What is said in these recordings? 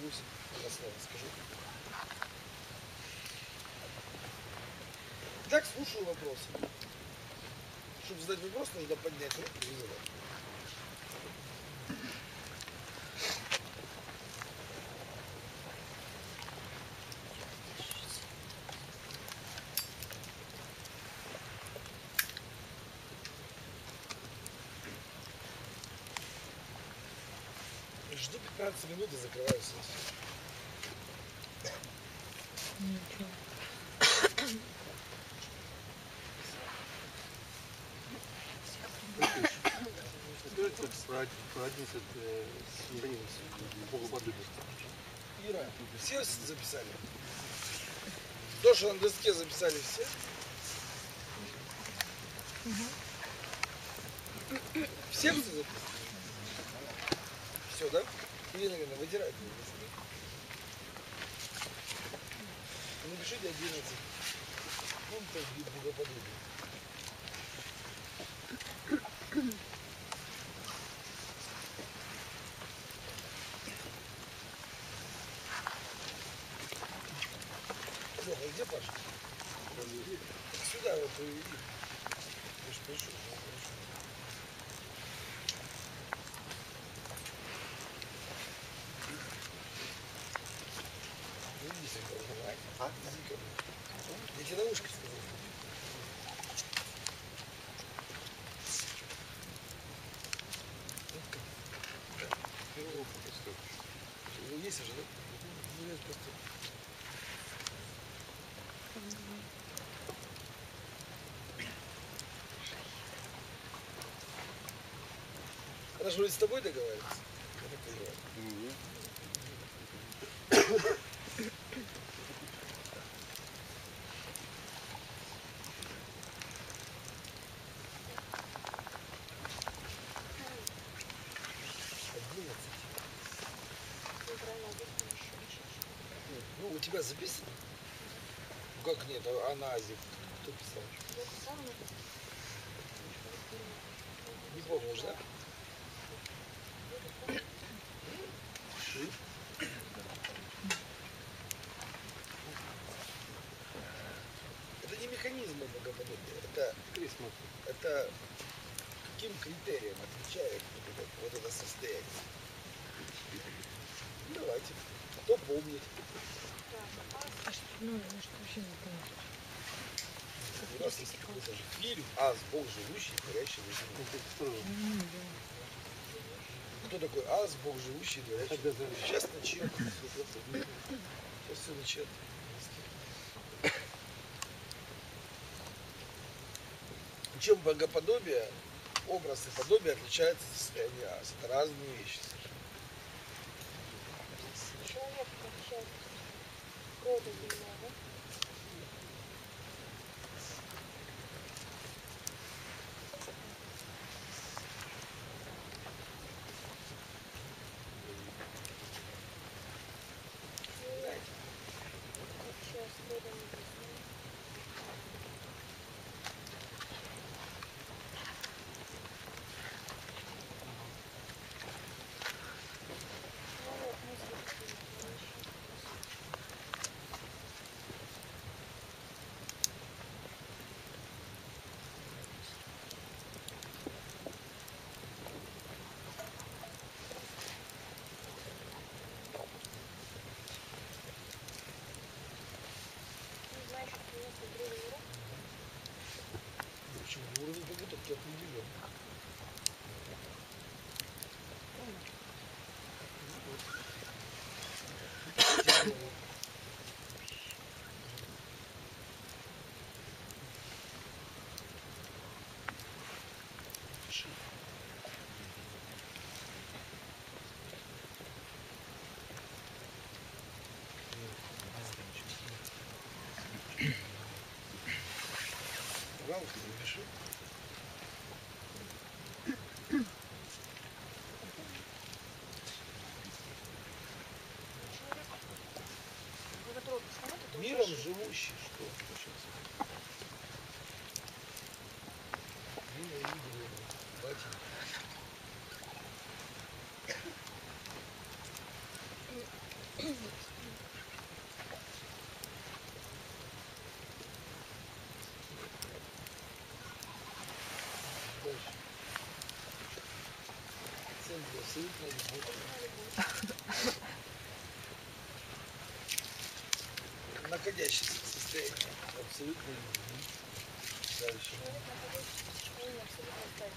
Пусть два слова скажу. Так, слушаю вопросы. Чтобы задать вопрос, нужно поднять руку и задать. Жду 15 минут и закрываю сессию. Ничего. Праздник богоподобия. Ира, все записали? То, что на доске записали все? Все записали? Все, да? Или, наверное, вытирать. Напишите 11 пунктов богоподобия. Леха, где Паша? Сюда его приведи. Я ж пришел. Ну, иди сюда, давай. А? Иди ко мне. Я тебе на ушко сказал. Есть уже, да? Ну, я просто... Она же вроде с тобой договаривается. Я так понимаю. Ну, у тебя записано? Ну как нет, а на Азе кто писал? Я писала, но Не помнишь, да? Это не механизм богоподобия, это каким критериям отвечает вот это состояние. Давайте. Кто помнит? А что, ну, что вообще не помню. У нас есть какой-то же фильм «Аз, Бог живущий, творящий в земле». Кто такой Аз, Бог живущий, творящий в земле? Сейчас начнем. Сейчас все начнет. Чем богоподобие, образ и подобие отличаются от состояния Аз? Это разные вещи. человек отличается рода земного. Отличается с родом небесным. Человек мыслит какими-то вещами. Не знаю, что у нас древний урок. Почему? Уровень как будто ты определен. Галочку запиши. Боготродный станет, это Миром уже живущий, что сейчас? Мира Игоревна, батенька. Дальше. Центр абсолютно любовь. Находящийся в состоянии абсолютной любви. Дальше. Человек, находящийся в состоянии абсолютной страсти.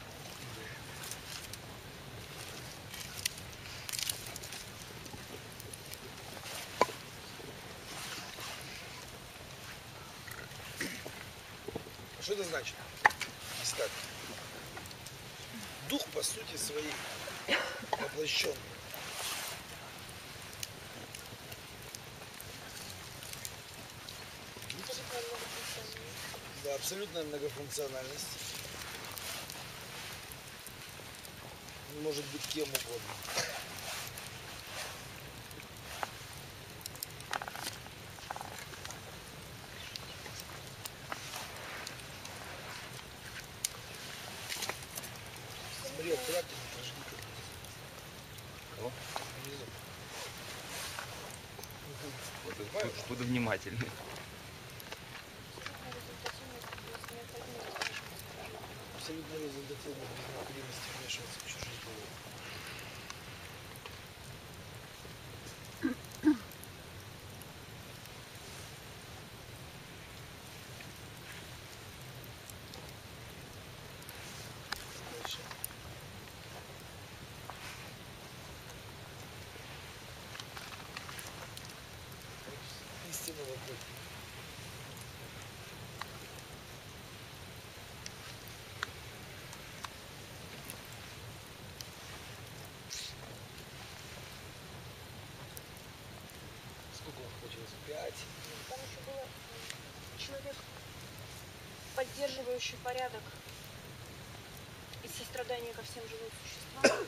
Что это значит? Итак, дух по сути своей воплощенный. Абсолютно многофункциональный. Да, абсолютная многофункциональность. Может быть кем угодно. Смотри, аккуратнее, не прожги как О, внизу. буду внимательный. Абсолютно результативно без необходимости Абсолютно результативно, без необходимости вмешиваться. вмешиваться в чужие дела. Дальше. Истинного Бога. Сколько он получилось? 5. Там еще было человек, поддерживающий порядок и сострадание ко всем живым существам.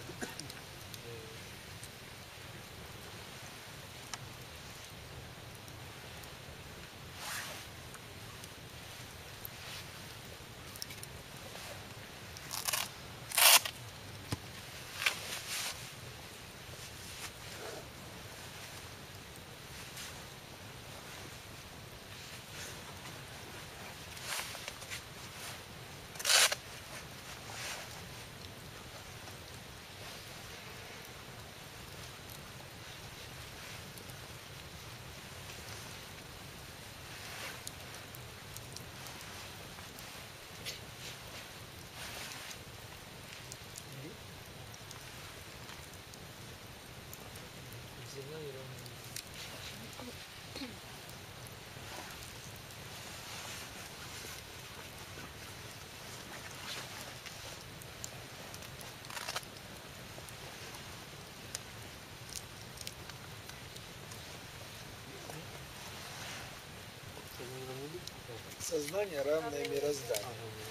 Сознание, равное мирозданию.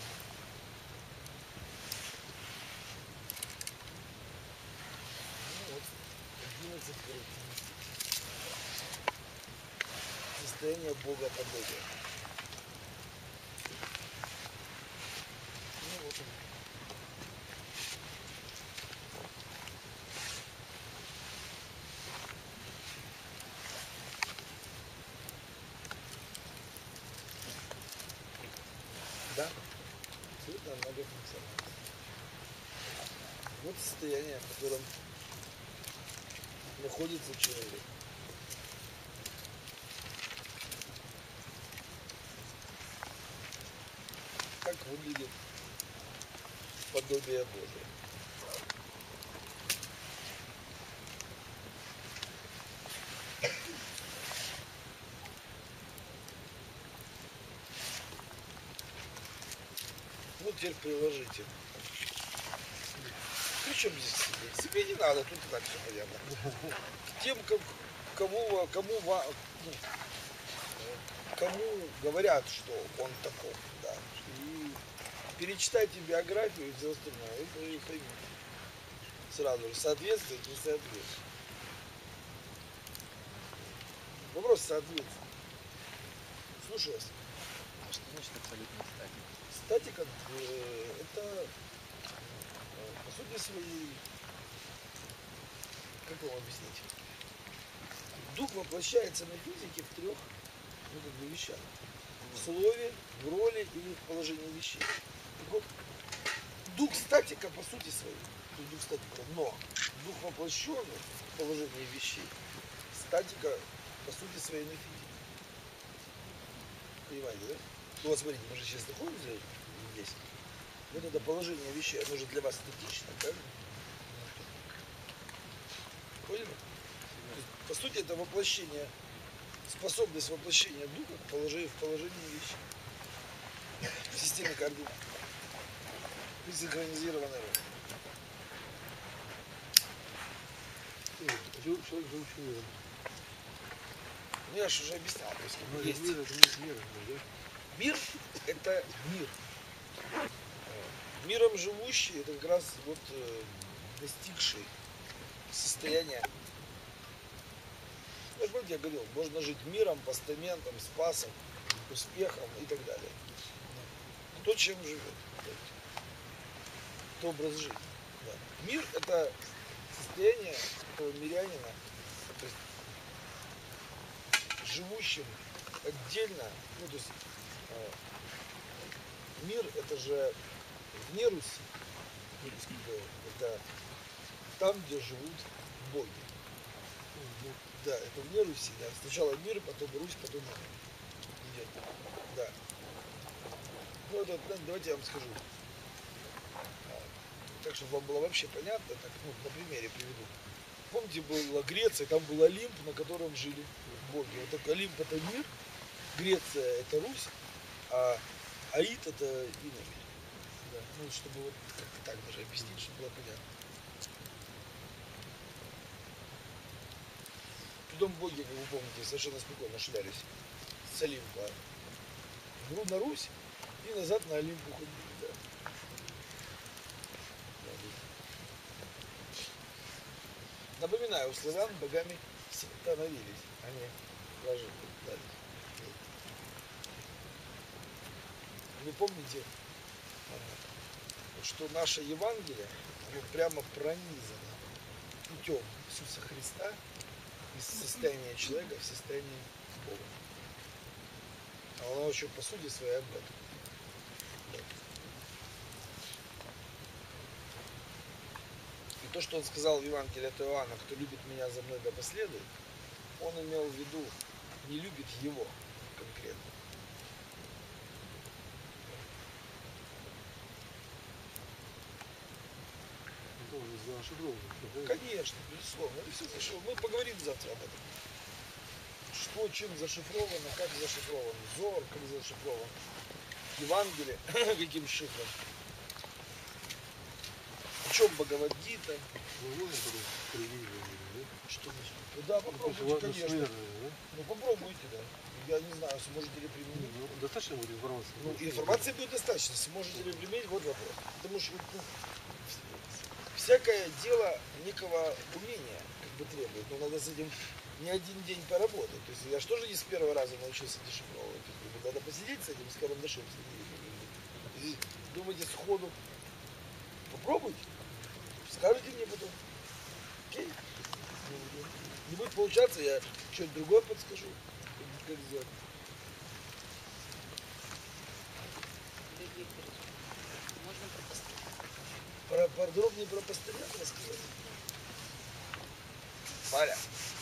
Ну вот, 11 характеристик. Состояние богоподобия. Ну вот он. Да, абсолютно многофункционально. Вот состояние, в котором находится человек. Как выглядит подобие Божие. Ну, теперь приложите. Причем здесь себе? Себе не надо, тут и так все понятно. К тем, кому говорят, что он такой, да. И перечитайте биографию и все остальное, и поймите. Сразу же, соответствует, не соответствует. Вопрос соответствует. Слушай вас. А что значит абсолютная статика? Статика это по сути своей, как вам объяснить? дух воплощается на физике в трех вещах. В слове, в роли и в положении вещей. Так вот, дух статика по сути своей, то есть дух статика, но дух воплощенный в положении вещей, статика по сути своей на физике. Понимаете, да? Ну вот смотрите, мы же сейчас находимся здесь. Вот это положение вещей, оно же для вас статично, правильно? Поняли? По сути, это воплощение, способность воплощения духа в положении вещей. В системе координат. И синхронизированная роль. Человек живущий миром. Ну, я же уже объяснял, то есть Но есть. мир это мир, да? Мир – это мир. Миром живущий – это как раз вот достигший состояния. Я же помните, я говорил, можно жить миром, постаментом, спасом, успехом и так далее. Кто чем живет. Это образ жизни. Да. Мир – это состояние этого мирянина, то есть живущим отдельно, ну то есть мир это же вне Руси, это там, где живут боги. Да, это вне Руси, да. Сначала мир, потом Русь, потом идет. Да. Ну вот, давайте я вам скажу. Так, чтобы вам было вообще понятно, так, ну, на примере приведу. Помните, была Греция, там был Олимп, на котором жили боги. Вот так Олимп это мир, Греция это Русь, а Аид это Иномир. Да. Ну, чтобы вот как-то так даже объяснить, чтобы было понятно. Потом боги, как вы помните, совершенно спокойно шлялись с Олимпа на Русь и назад на Олимп уходили. Да. Напоминаю, у славян богами становились, они даже дали. Вы помните, что наше Евангелие, оно прямо пронизано путем Иисуса Христа из состояния человека в состояние Бога. А оно еще по сути своей об этом. То, что он сказал в Евангелии от Иоанна, кто любит меня, за мной да последует, он имел в виду, не любит его конкретно. Конечно, безусловно, это все зашифровано. Мы поговорим завтра об этом. Что, чем зашифровано, как зашифрован Зор, как зашифрован Евангелие, каким шифром. В чем Бхагавад-гита? Что значит? Ну, да, попробуйте, конечно. Ну попробуйте, да. Я не знаю, сможете ли применить. Ну, достаточно будет информации? Ну, информации будет достаточно. Сможете ли применить, вот вопрос. Потому что всякое дело некого умения как бы требует. Но надо с этим не один день поработать. То есть я же тоже не с первого раза научился дешифровывать. Надо посидеть с этим, с карандашом. И думаете сходу. Попробуйте. Скажите мне потом. Окей? Не будет получаться, я что-нибудь другое подскажу. Как сделать. Можно про постамент. Подробнее про постамент рассказать? Валя.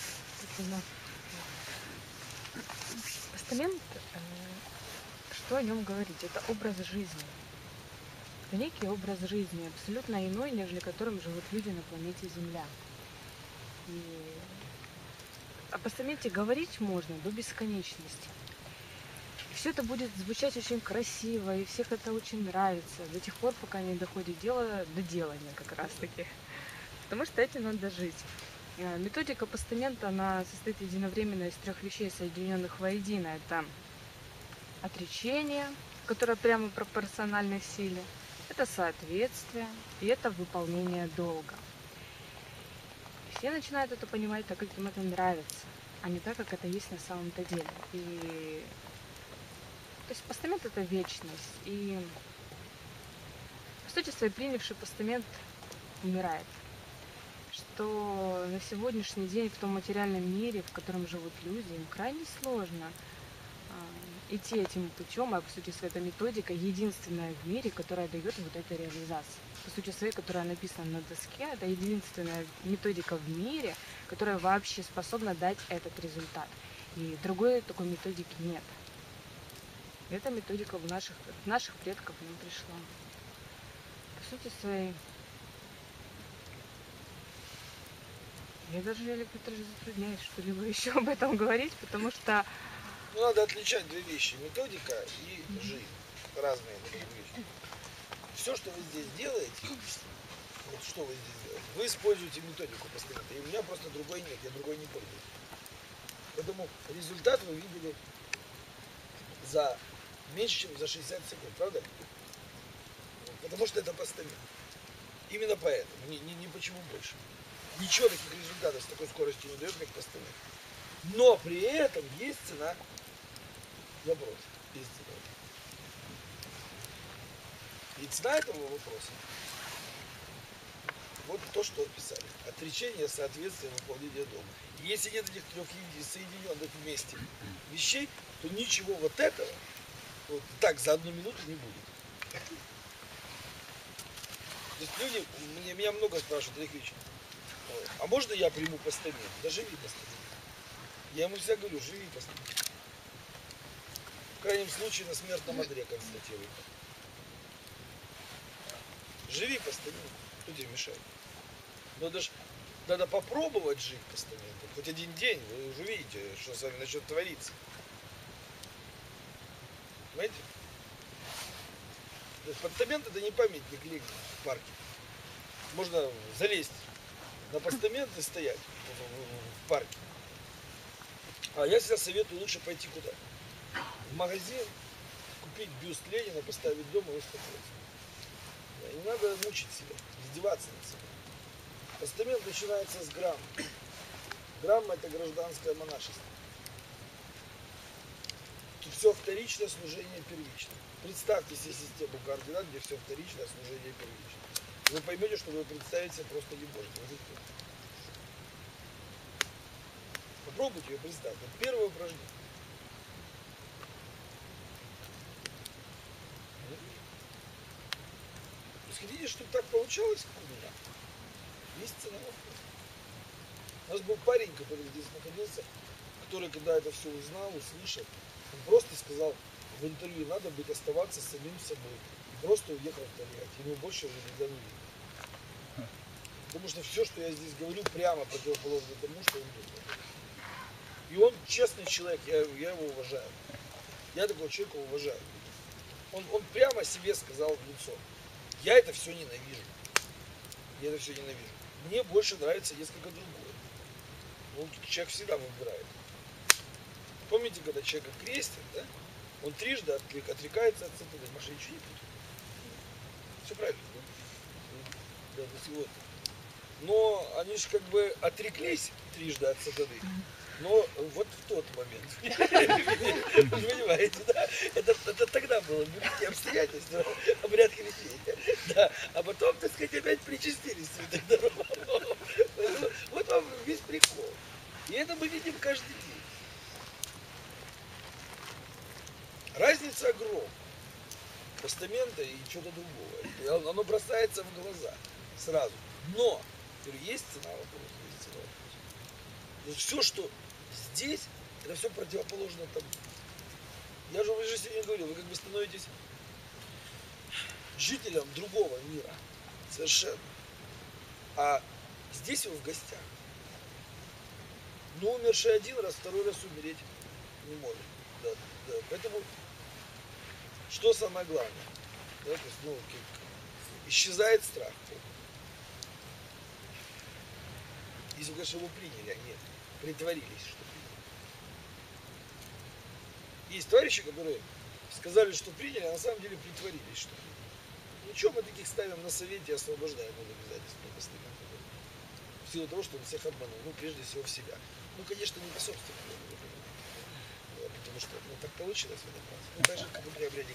Постамент, что о нем говорить? Это образ жизни. Это некий образ жизни, абсолютно иной, нежели которым живут люди на планете Земля. И о постаменте говорить можно до бесконечности. И все это будет звучать очень красиво, и всех это очень нравится, до тех пор, пока не доходит дело до делания как раз-таки. Потому что этим надо жить. Методика постамента, она состоит единовременно из 3 вещей, соединенных воедино. Это отречение, которое прямо пропорционально силе, это соответствие и это выполнение долга. И все начинают это понимать так, как им это нравится, а не так, как это есть на самом-то деле. И то есть постамент это вечность. И по сути своей принявший постамент умирает. что на сегодняшний день в том материальном мире, в котором живут люди, им крайне сложно идти этим путем, а по сути своей эта методика единственная в мире, которая дает вот эту реализацию. По сути своей, которая написана на доске, это единственная методика в мире, которая вообще способна дать этот результат. И другой такой методики нет. Эта методика в наших предков нам пришла. По сути своей, я даже затрудняюсь что-либо еще об этом говорить, потому что Ну, надо отличать две вещи. Методика и жизнь. Разные такие вещи. Все, что вы здесь делаете, вот что вы здесь делаете, вы используете методику постоянно. И у меня просто другой нет, я другой не пользуюсь. Поэтому результат вы видели за меньше, чем за 60 секунд, правда? Потому что это постамент. Именно поэтому, не почему больше. Ничего таких результатов с такой скоростью не дает, как постамент. Но при этом есть цена вопроса. Есть цена. И цена этого вопроса вот то, что описали. Отречение, соответствие, выполнение дома. И если нет этих трех соединенных вместе вещей, то ничего вот этого вот так за одну минуту не будет. То есть люди, меня много спрашивают, Олег Ильич, а можно я приму постамент? Да живи постамент. Я ему всегда говорю, живи постамент. В крайнем случае на смертном одре констатируй. Живи постамент. Кто тебе мешает? Надо попробовать жить постаментом. Хоть один день, вы уже видите, что с вами начнет твориться. Понимаете? То есть постамент это не памятник Ленина в парке. Можно залезть на постамент и стоять в парке. А я всегда советую лучше пойти куда? В магазин, купить бюст Ленина, поставить дома и успокоиться. Не надо мучить себя, издеваться над собой. Постамент начинается с грамма. Грамма это гражданское монашество. Тут все вторичное, служение первичное. Представьте себе систему координат, где все вторичное, служение первичное. Вы поймете, что вы представить себе просто не можете. Попробуйте ее представить. Это первое упражнение. То есть хотите, чтобы так получалось, как у меня? Есть цена вопроса. У нас был парень, который здесь находился, который, когда это все узнал, услышал, он просто сказал в интервью, надо быть оставаться самим собой. И просто уехал в Тольятти. Ему больше уже никогда не видно. Потому что все, что я здесь говорю, прямо противоположно тому, что он думает. И он честный человек, я его уважаю. Я такого человека уважаю. Он прямо себе сказал в лицо. Я это все ненавижу. Я это все ненавижу. Мне больше нравится несколько другое. Ну, человек всегда выбирает. Помните, когда человека крестят, да? Он трижды отрекается от сатаны. Маша, ничего не путает. Все правильно. Да, до сегодня. Но они же как бы отреклись трижды от сатаны. Но вот в тот момент. Вы понимаете, да? Это тогда было великие обстоятельства, обряд крещения. Да. А потом, так сказать, опять причастились святых даров. Вот вам весь прикол. И это мы видим каждый день. Разница огромная. Постамента и чего-то другого. Оно бросается в глаза сразу. Но есть цена вопроса, есть цена вопроса. Все, что здесь, это все противоположно тому. Я же уже сегодня говорил, вы как бы становитесь жителем другого мира. Совершенно. А здесь вы в гостях. Но умерший один раз, второй раз умереть не может. Да. Поэтому, что самое главное? Да, то есть, исчезает страх. Если, конечно, его приняли, а не притворились, что приняли. Есть товарищи, которые сказали, что приняли, а на самом деле притворились, что приняли. Ничего, мы таких ставим на совете и освобождаем от обязательств постоянно. В силу того, что он всех обманул. Прежде всего в себя. Конечно, не по собственному выбору. Потому что так получилось в этом раз. Так же, как и при обряде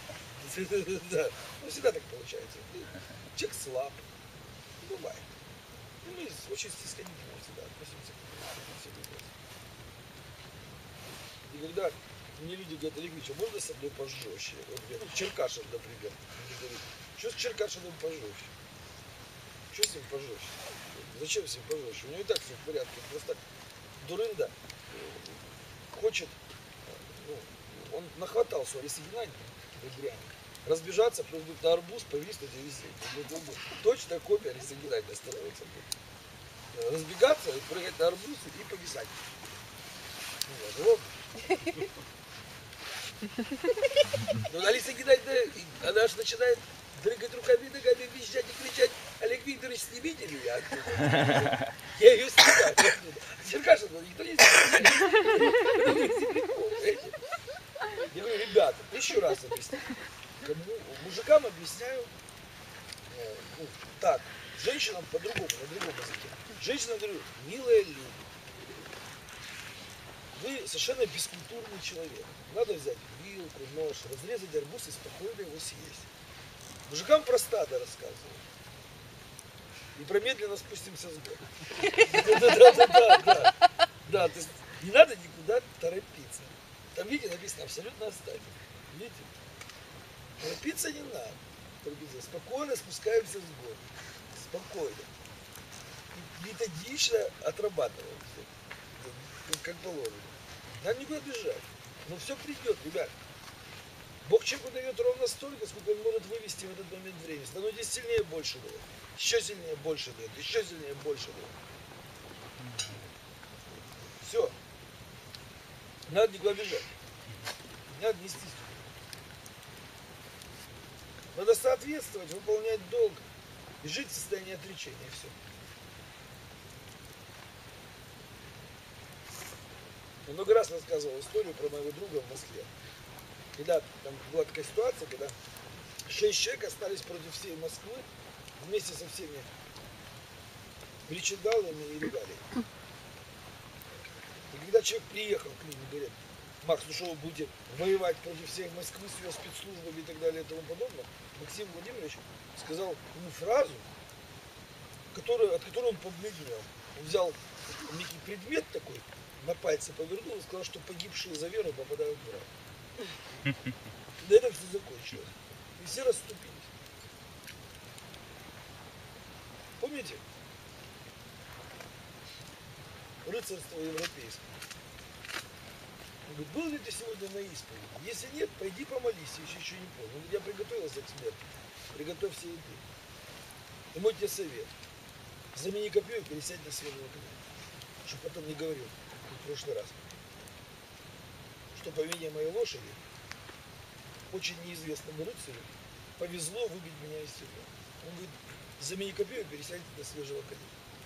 крещения. Да. Всегда так получается. Человек слаб. Бывает. Ну, мы очень снисходительно всегда относимся к всем вопросам. И когда мне люди говорят: Олег Ильич, а можно со мной пожестче? Вот Черкашин, например, говорит: что с Черкашиным пожестче? Что с ним пожестче? Зачем с ним пожестче? У него и так все в порядке. Просто дурында хочет, ну, он нахватался у Ларисы Геннадьевны, разбежаться, прыгнуть на арбуз, повиснуть и висеть. Точно копия Ларисы Геннадьевны становится. Разбегаться, прыгать на арбуз и повисать. Ну, ну, Алиса Геннадьевна, она аж начинает дрыгать руками, ногами, визжать и кричать: Олег Викторович, снимите меня оттуда. Я ее снимаю. Черкашин, никто не снимает. Я говорю: ребята, еще раз объясню. Мужикам объясняю ну, так, женщинам по-другому, на другом языке. Женщинам говорю: милая люди, вы совершенно бескультурный человек. Надо взять вилку, нож, разрезать арбуз и спокойно его съесть. Мужикам про стадо рассказываю. И про медленно спустимся с горы. Да, то есть не надо никуда торопиться. Там, видите, написано: абсолютно оставить. Видите? Торопиться не надо. Спокойно спускаемся с гор. Спокойно. Методично отрабатываем все. Как положено. Надо никуда бежать. Но все придет, ребят. Бог человеку дает ровно столько, сколько он может вывести в этот момент времени. Становитесь сильнее, больше дает. Еще сильнее, больше дает. Еще сильнее, больше дает. Все. Надо никуда бежать. Надо нестись. Надо соответствовать, выполнять долг и жить в состоянии отречения. Все. Я много раз рассказывал историю про моего друга в Москве. Когда там была такая ситуация, когда 6 человек остались против всей Москвы вместе со всеми причиндалами и регалиями. И когда человек приехал к ним и говорит: Макс, ну что вы будете воевать против всей Москвы с ее спецслужбами и так далее и тому подобное, Максим Владимирович сказал ему фразу, от которой он побледнел. Он взял некий предмет такой, на пальце повернул и сказал, что погибшие за веру попадают в рай. На этом все закончилось. И все расступились. Помните? Рыцарство европейское. Он говорит: был ли ты сегодня на исповеди? Если нет, пойди помолись, я еще не понял. Он говорит: я приготовился к смерти. Приготовься и ты. И мой тебе совет: замени копье и пересядь на свежего коня. Чтобы потом не говорил, как в прошлый раз, что по вине моей лошади очень неизвестному рыцарю повезло выбить меня из седла. Он говорит: замени копье и пересядь на свежего коня.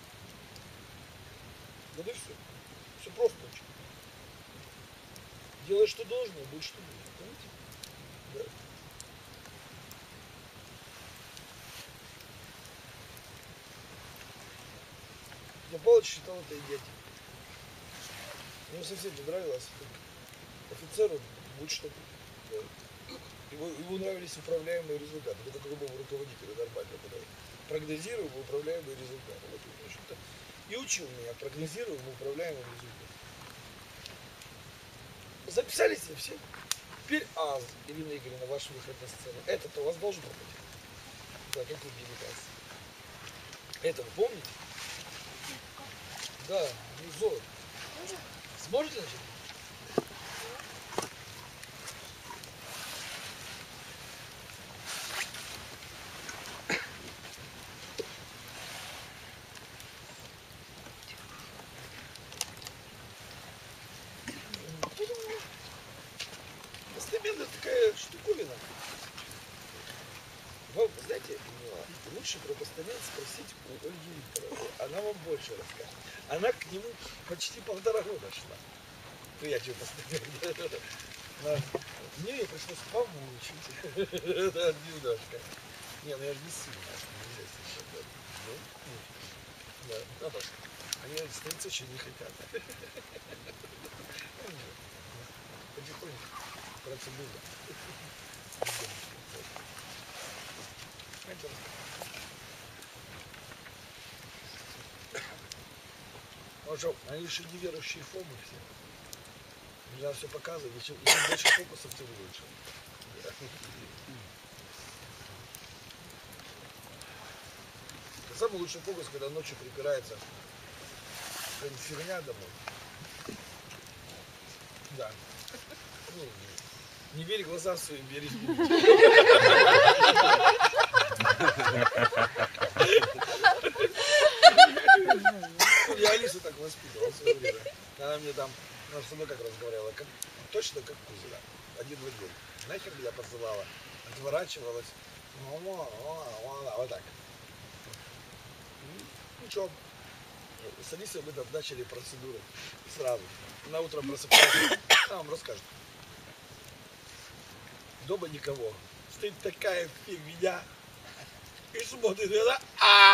Вот и все. Все просто очень. Делай, что должно, будь что будет. Помните? Да. Но Павлович считал это идиотизмом. Ему совсем не нравилось. Офицеру будь что будет. Да. Ему нравились управляемые результаты. Это как любому руководителю нормально. Когда прогнозируемые управляемые результаты. Вот, в общем-то, и учил меня прогнозируемым управляемым результатом. Записались ли все? Теперь Ирина Игоревна, ваш выход на сцену. Это-то у вас должно быть. Да, как вы медитации. Это вы помните? Да, ну золото. Сможете начать? Постепенно такая штуковина. Вам, знаете, лучше про постамент спросить у Ольги Викторовны. Она вам больше расскажет. Она к нему почти 1,5 года шла. Приятель постамента. Мне ее пришлось помучить. Немножко. Не, ну я же не сильно. Да. Они становиться еще не хотят. Потихоньку. Процедура. Потому что они еще неверующие фомы все. Нельзя все показывать, и чем больше фокусов, тем лучше. Самый лучший фокус, когда ночью припирается какая-нибудь фигня домой. Да. Ну, не верь глазам своим, верь людям. Я Алису так воспитывал в свое время. Она мне там, она со мной как разговаривала, как, точно как Кузина. Один в один. Нахер меня посылала, отворачивалась. Вот так. Ну что, с Алисой мы там начали процедуры сразу. На утро просыпается, она вам расскажет. Дома никого. Стоит такая фигня. И смотрит, и она...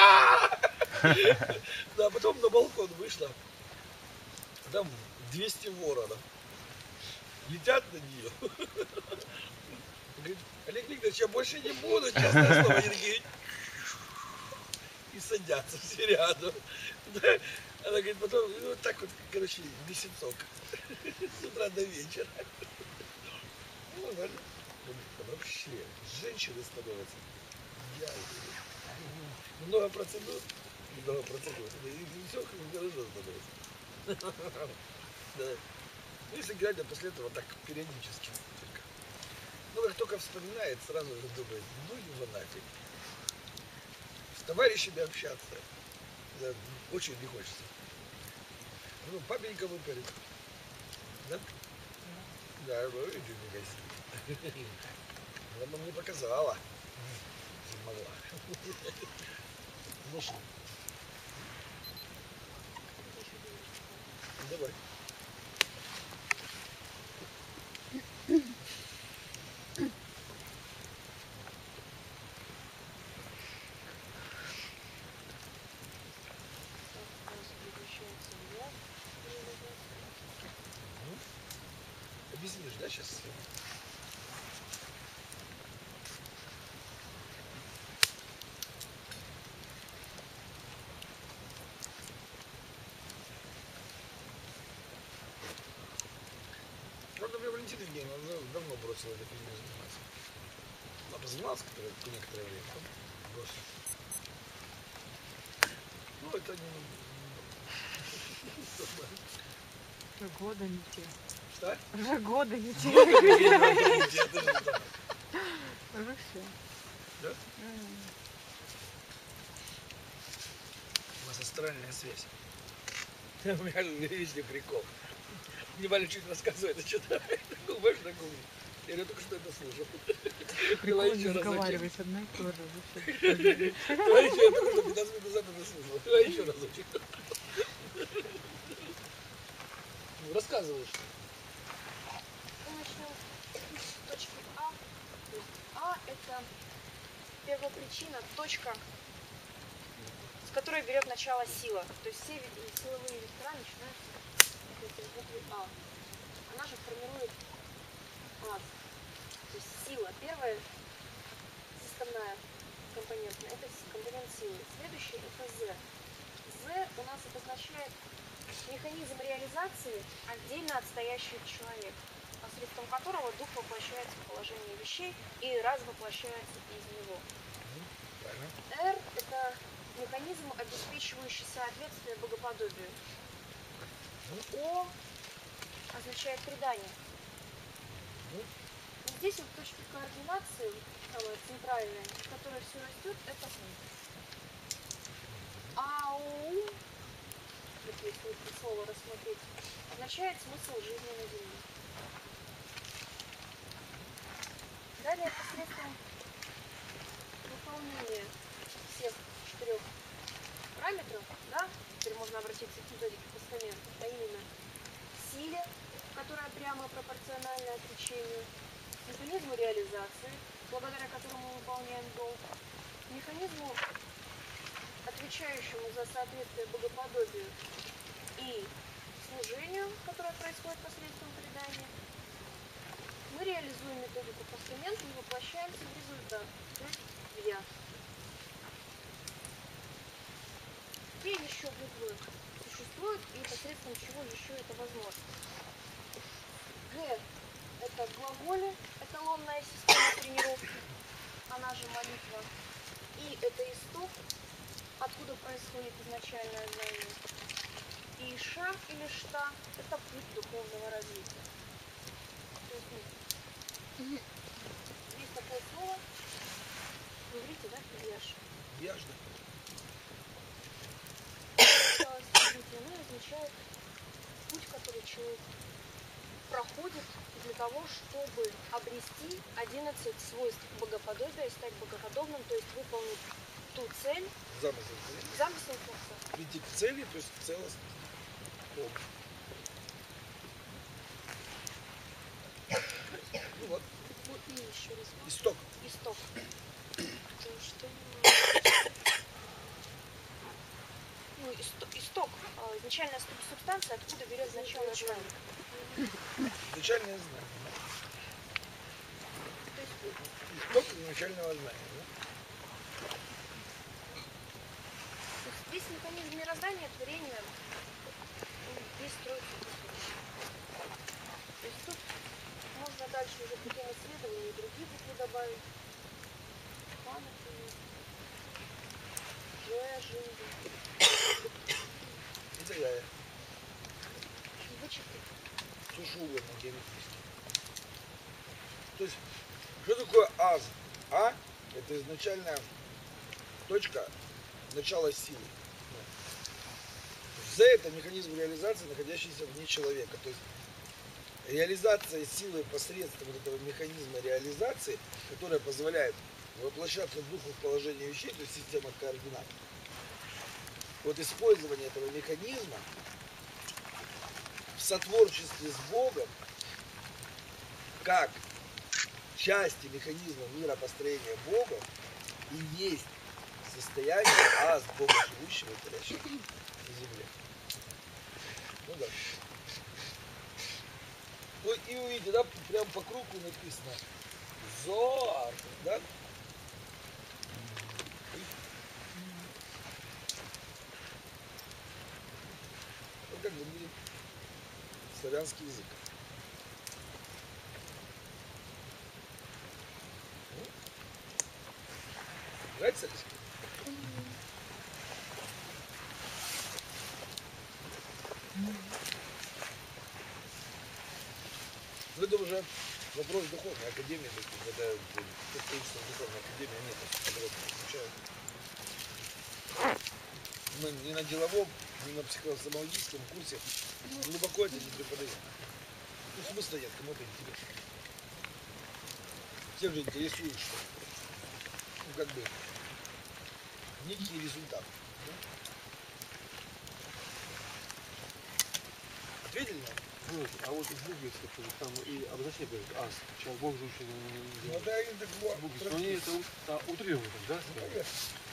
Да, потом на балкон вышла. Там 200 воронов. Летят на нее. Говорит, Олег Викторович, я больше не буду, честное слово. Они такие... И садятся все рядом. Она говорит, потом вот так вот, короче, месяцок. С утра до вечера. Ну, нормально. Вообще, женщины становятся идеальными. Много процедур. И все хорошо становится. Да. Если глядя после этого так периодически. Ну, как только вспоминает, сразу же думает, ну его нафиг. С товарищами общаться. Да, очень не хочется. Ну, папенька выпарит. Да? Да, ну, иди в магазин. Она бы мне показала. Не могла. Ну что? Давай. Объяснишь, да, сейчас? Правда, Валентина Евгеньевна давно бросила этой фигней заниматься. Она позанималась некоторое время, потом бросила. Ну, это не... Годы не те. Что? Уже годы не те. Уже все. Да? У вас астральная связь. У меня личный прикол. Мне Валя чуть рассказывает, а что-то губишь на губе. Я только что это слышал. Прикольно разговаривать одно и то же. Давай еще, я только что 15 минут назад это слышал. Давай еще разочек. Рассказываешь. Мы начнем с точки А. То есть А – это первопричина, точка, с которой берет начало сила. То есть все силовые вектора начинаются с буквы А. Она же формирует ас. То есть сила. Первая составная компонентная – это компонент силы. Следующий – это З. З у нас обозначает механизм реализации отдельно отстоящий человек, посредством которого дух воплощается в положение вещей и развоплощается из него. Р – это механизм, обеспечивающий соответствие богоподобию. О означает предание. И здесь вот точка координации, самая центральная, с которой все растет, это АУ, если это слово рассмотреть, означает смысл жизни на Земле. Далее, посредством выполнения всех 4 параметров, да, теперь можно обратиться к методике постамента, а именно силе, которая прямо пропорциональна отречению, механизму реализации, благодаря которому мы выполняем долг, механизму, отвечающему за соответствие богоподобию и служению, которое происходит посредством предания, мы реализуем методику постамента и воплощаемся в результат, то есть в я. Какие еще буквы существуют существует и посредством чего еще это возможно. Г – это глаголы, эталонная система тренировки, она же молитва. И это исток, откуда происходит изначальное знание. И ша или шта – это путь духовного развития. То есть, есть такое слово, вы говорите, да, яш? Яжда. Оно означает путь, который человек проходит для того, чтобы обрести 11 свойств богоподобия, стать богоподобным, то есть выполнить ту цель, Замысел. замысел Творца. Прийти к цели, то есть к целостности. Ну вот, Ну и еще раз. исток. Исток. То, что... Ну, исток, изначальная субстанция, откуда берет начало знания. Изначальное знание. То есть Исток изначального знания. Да? весь механизм мироздания, творения, он весь строится. То есть тут можно дальше уже путем исследований и другие буквы добавить. Память, жизнь. И так далее. И вычеркнуть. Сушу угодно геометрически. То есть, что такое аз? А – это изначальная точка начала силы. З – это механизм реализации, находящийся вне человека. То есть, реализация силы посредством вот этого механизма реализации, которая позволяет воплощаться духу в положение вещей, то есть система координат. Вот использование этого механизма в сотворчестве с Богом как части механизма миропостроения Бога и есть состояние аз Бога живущего и творящего на земле. Ну да. Ну и увидите, да, прям по кругу написано Зоар, да? Вот как бы будет славянский язык. Нравится ли? Ну, это уже вопрос духовной академии, то есть, когда учится в духовной академии, они это подробно изучают. Мы ни на деловом, ни на психосомологическом курсе глубоко это не преподаем. Ну, смысла нет, кому-то интересно. Всех же интересует, что, ну, как бы, некий результат. Да? Ответили на это? Ну, а вот в Бугисе там и обозначение говорит аз, сейчас Бог живущий Ну да, и так вот. Бугис, но они это утрировано, да? Ну, конечно.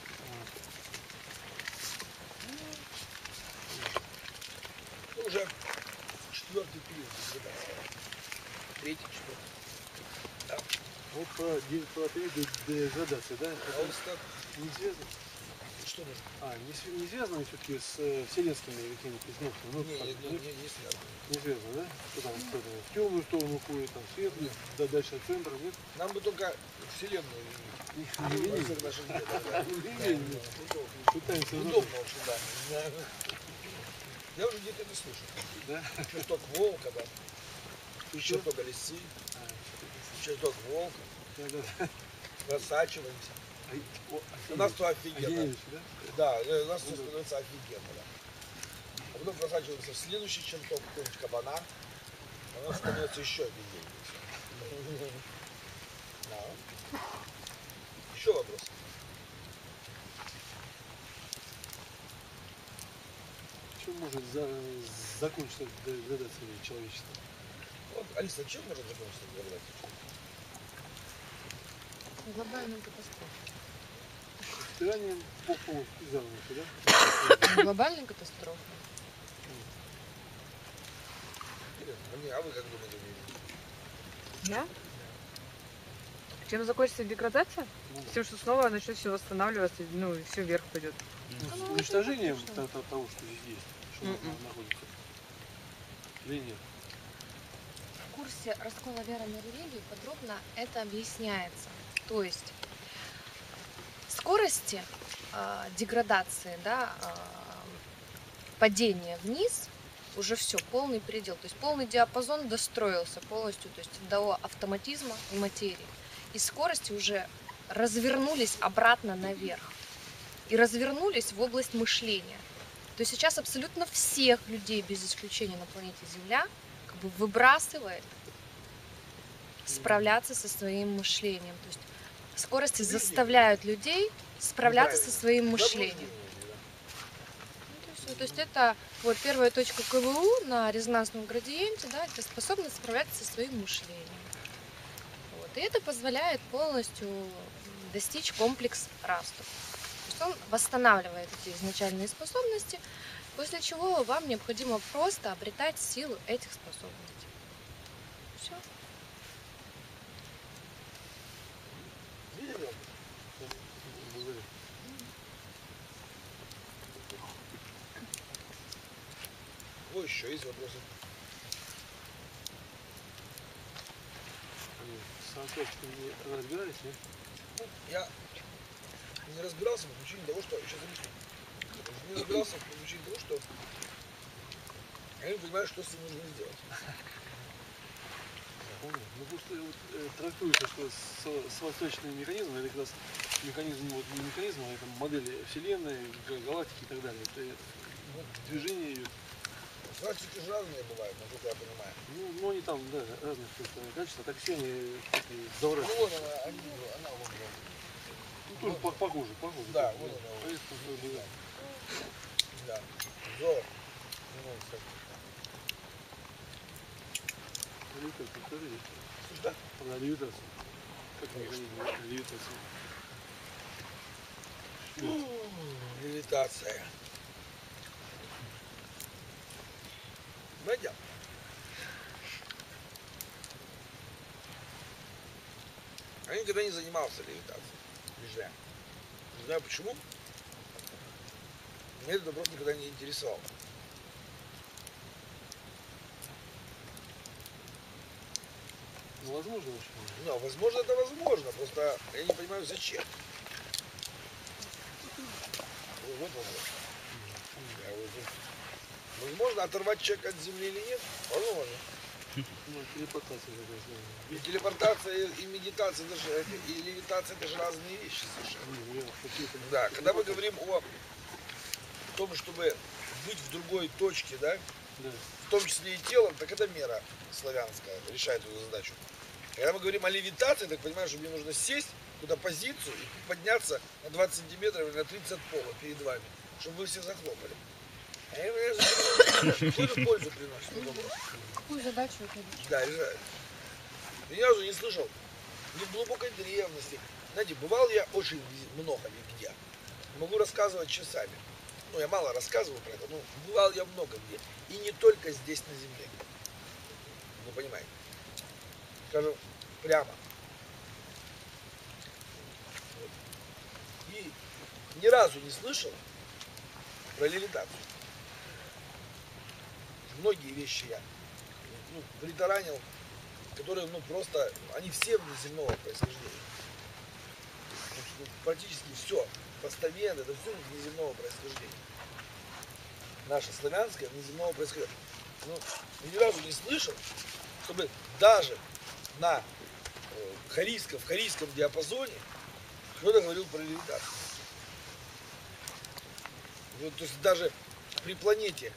Ну, уже четвертый период деградации. Третий, четвертый. Да. Вот про период деградации, да? Это Пожалуйста. неизвестно. Что нужно? Не связано все-таки с вселенскими какими-то изменениями? Ну, Не связано. не связано, да? Что там кто-то в темную сторону уходит, там свет, да, дальше от центра, нет? Нам бы только Вселенную видеть. Во всех наших делах, да. Пытаемся Удобно очень, да. Я уже где-то это слышал. да? Чертог волка, да. Чертог лисы. Чертог волка. Да. Просачиваемся. У нас то офигенно. Да, у нас все становится офигенно, да. А потом просачиваемся в следующий чертог, какой-нибудь кабана. А у нас становится еще офигеннее. Да. Еще вопрос. Чем может закончиться деградация человечества? Вот, Алиса, чем может закончиться деградация? Глобальная катастрофа. Стиранием по полностью занавеса, да? Глобальная катастрофа. Интересно. А вы как думаете? Да? Чем закончится деградация? Тем, что снова начнет все восстанавливаться, ну и все вверх пойдет. С уничтожением того, что здесь есть. находится? Или нет? В курсе «Раскола веры на религию» подробно это объясняется. То есть скорости деградации, да, падения вниз уже все, полный предел. То есть полный диапазон достроился полностью, то есть до автоматизма и материи. И скорости уже развернулись обратно наверх. И развернулись в область мышления. То есть сейчас абсолютно всех людей, без исключения на планете Земля, как бы выбрасывает справляться со своим мышлением. То есть скорости заставляют людей справляться со своим мышлением. То есть это вот первая точка КВУ на резонансном градиенте, да, это способность справляться со своим мышлением. Вот. И это позволяет полностью достичь комплекс Расту. То есть он восстанавливает эти изначальные способности, после чего вам необходимо просто обретать силу этих способностей. Все. Ой, еще есть вопросы? Сам не разбирались, нет? Я не разбирался по причине того, что... Сейчас объясню. Не разбирался по причине того, что я не понимаю, что с ним нужно сделать. Ну просто вот, трактуется, что свасточный механизм, это как раз механизм, вот не механизм, а это модель Вселенной, галактики и так далее. Это вот, движение идет. Свастики же разные бывают, насколько я понимаю. Ну они там, да, разных качеств, так все они такие добрые. Ну вот она вон. Ну, тоже похоже. Да, вот она. А есть такой, да. Да. Золото. Ну, кстати. Левитация тоже есть. Что? Да, левитация. Как механизм левитации? Левитация. Найдем. Я никогда не занимался левитацией. Не знаю. Не знаю почему. Меня этот вопрос никогда не интересовал. Ну, возможно, очень. Ну, возможно, это возможно. Просто я не понимаю, зачем. Вот вопрос. Возможно, оторвать человека от земли или нет? Возможно. Ну, телепортация такая. И телепортация, и медитация, даже, и левитация, это же разные вещи совершенно. Да, когда мы говорим о том, чтобы быть в другой точке, да, в том числе и телом, так это мера славянская, решает эту задачу. Когда мы говорим о левитации, так понимаешь, что мне нужно сесть куда позицию и подняться на 20 сантиметров или на 30 от пола перед вами, чтобы вы все захлопали. А я какую-то пользу приносит. Какую задачу это решает? Да, решает. Я ни разу не слышал ни в глубокой древности. Знаете, бывал я очень много где. Могу рассказывать часами. Ну, я мало рассказываю про это, но бывал я много где. И не только здесь, на земле. Вы понимаете. Скажу прямо. Вот. И ни разу не слышал про левитацию. Многие вещи я притаранил, которые, просто, они все внеземного происхождения. Практически все, постамент, это все внеземного происхождения. Наше славянское внеземного происхождения. Я ни разу не слышал, чтобы даже на в харийском диапазоне кто-то говорил про левитацию. Вот, то есть даже при планете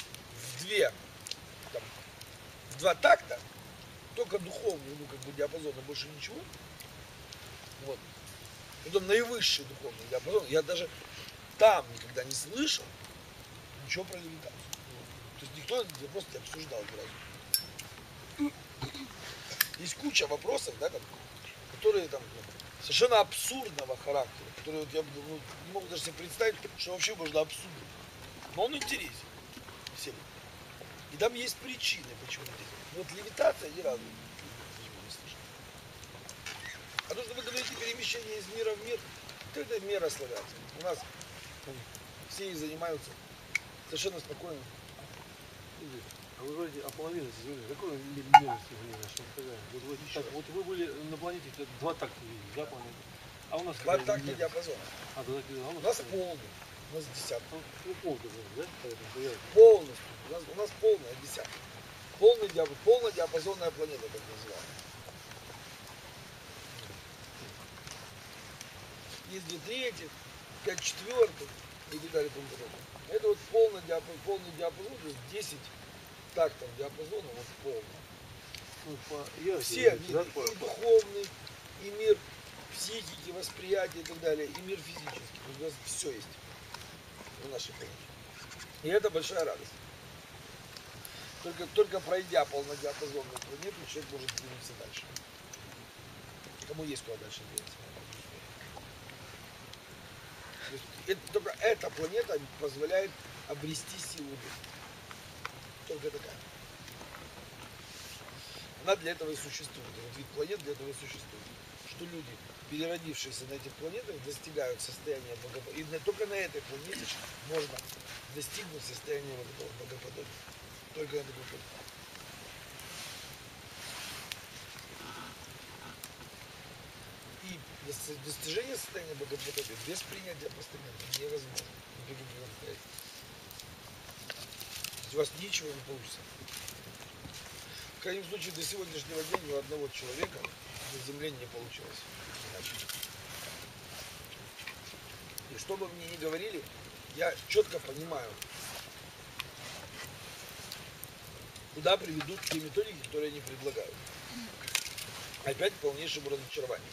в два такта, только духовный, диапазон, а больше ничего. Вот. Потом наивысший духовный диапазон, я даже там никогда не слышал ничего про левитацию. То есть никто этот вопрос не обсуждал ни разу. Есть куча вопросов, да, которые совершенно абсурдного характера, которые я не могу даже себе представить, что вообще можно обсудить. Но он интересен всем. И там есть причины, почему это. Вот левитация ни разу не слышал. А то, что вы говорите перемещение из мира в мир, это мера славянская. У нас все и занимаются Совершенно спокойно. Игорь, а вы говорите о половине Земли. Какой мировости Земли, что такая? Вот, так, вот вы были на планете, два такта видели, да, планеты? А у нас Два какая такта нет? диапазона. А, два такта, а У нас полный. У нас десятка. Ну, полка, да? Поэтому я... Полностью. У нас полная десятка. Полная диапазонная планета, как называем. Есть 2/3, 5/4 и так далее и тому подобное. Это вот полный диапазон, то есть 10 тактов диапазона, вот полный. Ну, по ярости, Все видите, да, виды, и духовный, и мир психики, восприятия и так далее, и мир физический. То есть у нас все есть в нашей планете. И это большая радость. Только пройдя полнодиапазонную планету, человек может двинуться дальше. Кому есть куда дальше двигаться. Только эта планета позволяет обрести силу духа. Только такая. Она для этого и существует. Этот вид планет для этого и существует. Что люди, переродившиеся на этих планетах, достигают состояния богоподобия. И только на этой планете можно достигнуть состояния вот этого богоподобия. Только на такой планете. И достижение состояния богоподобия без принятия постамента невозможно. Никаких обстоятельств. У вас ничего не получится. В крайнем случае, до сегодняшнего дня ни у одного человека на Земле не получилось иначе. И что бы мне ни говорили, я четко понимаю, куда приведут те методики, которые они предлагают. Опять к полнейшему разочарованию.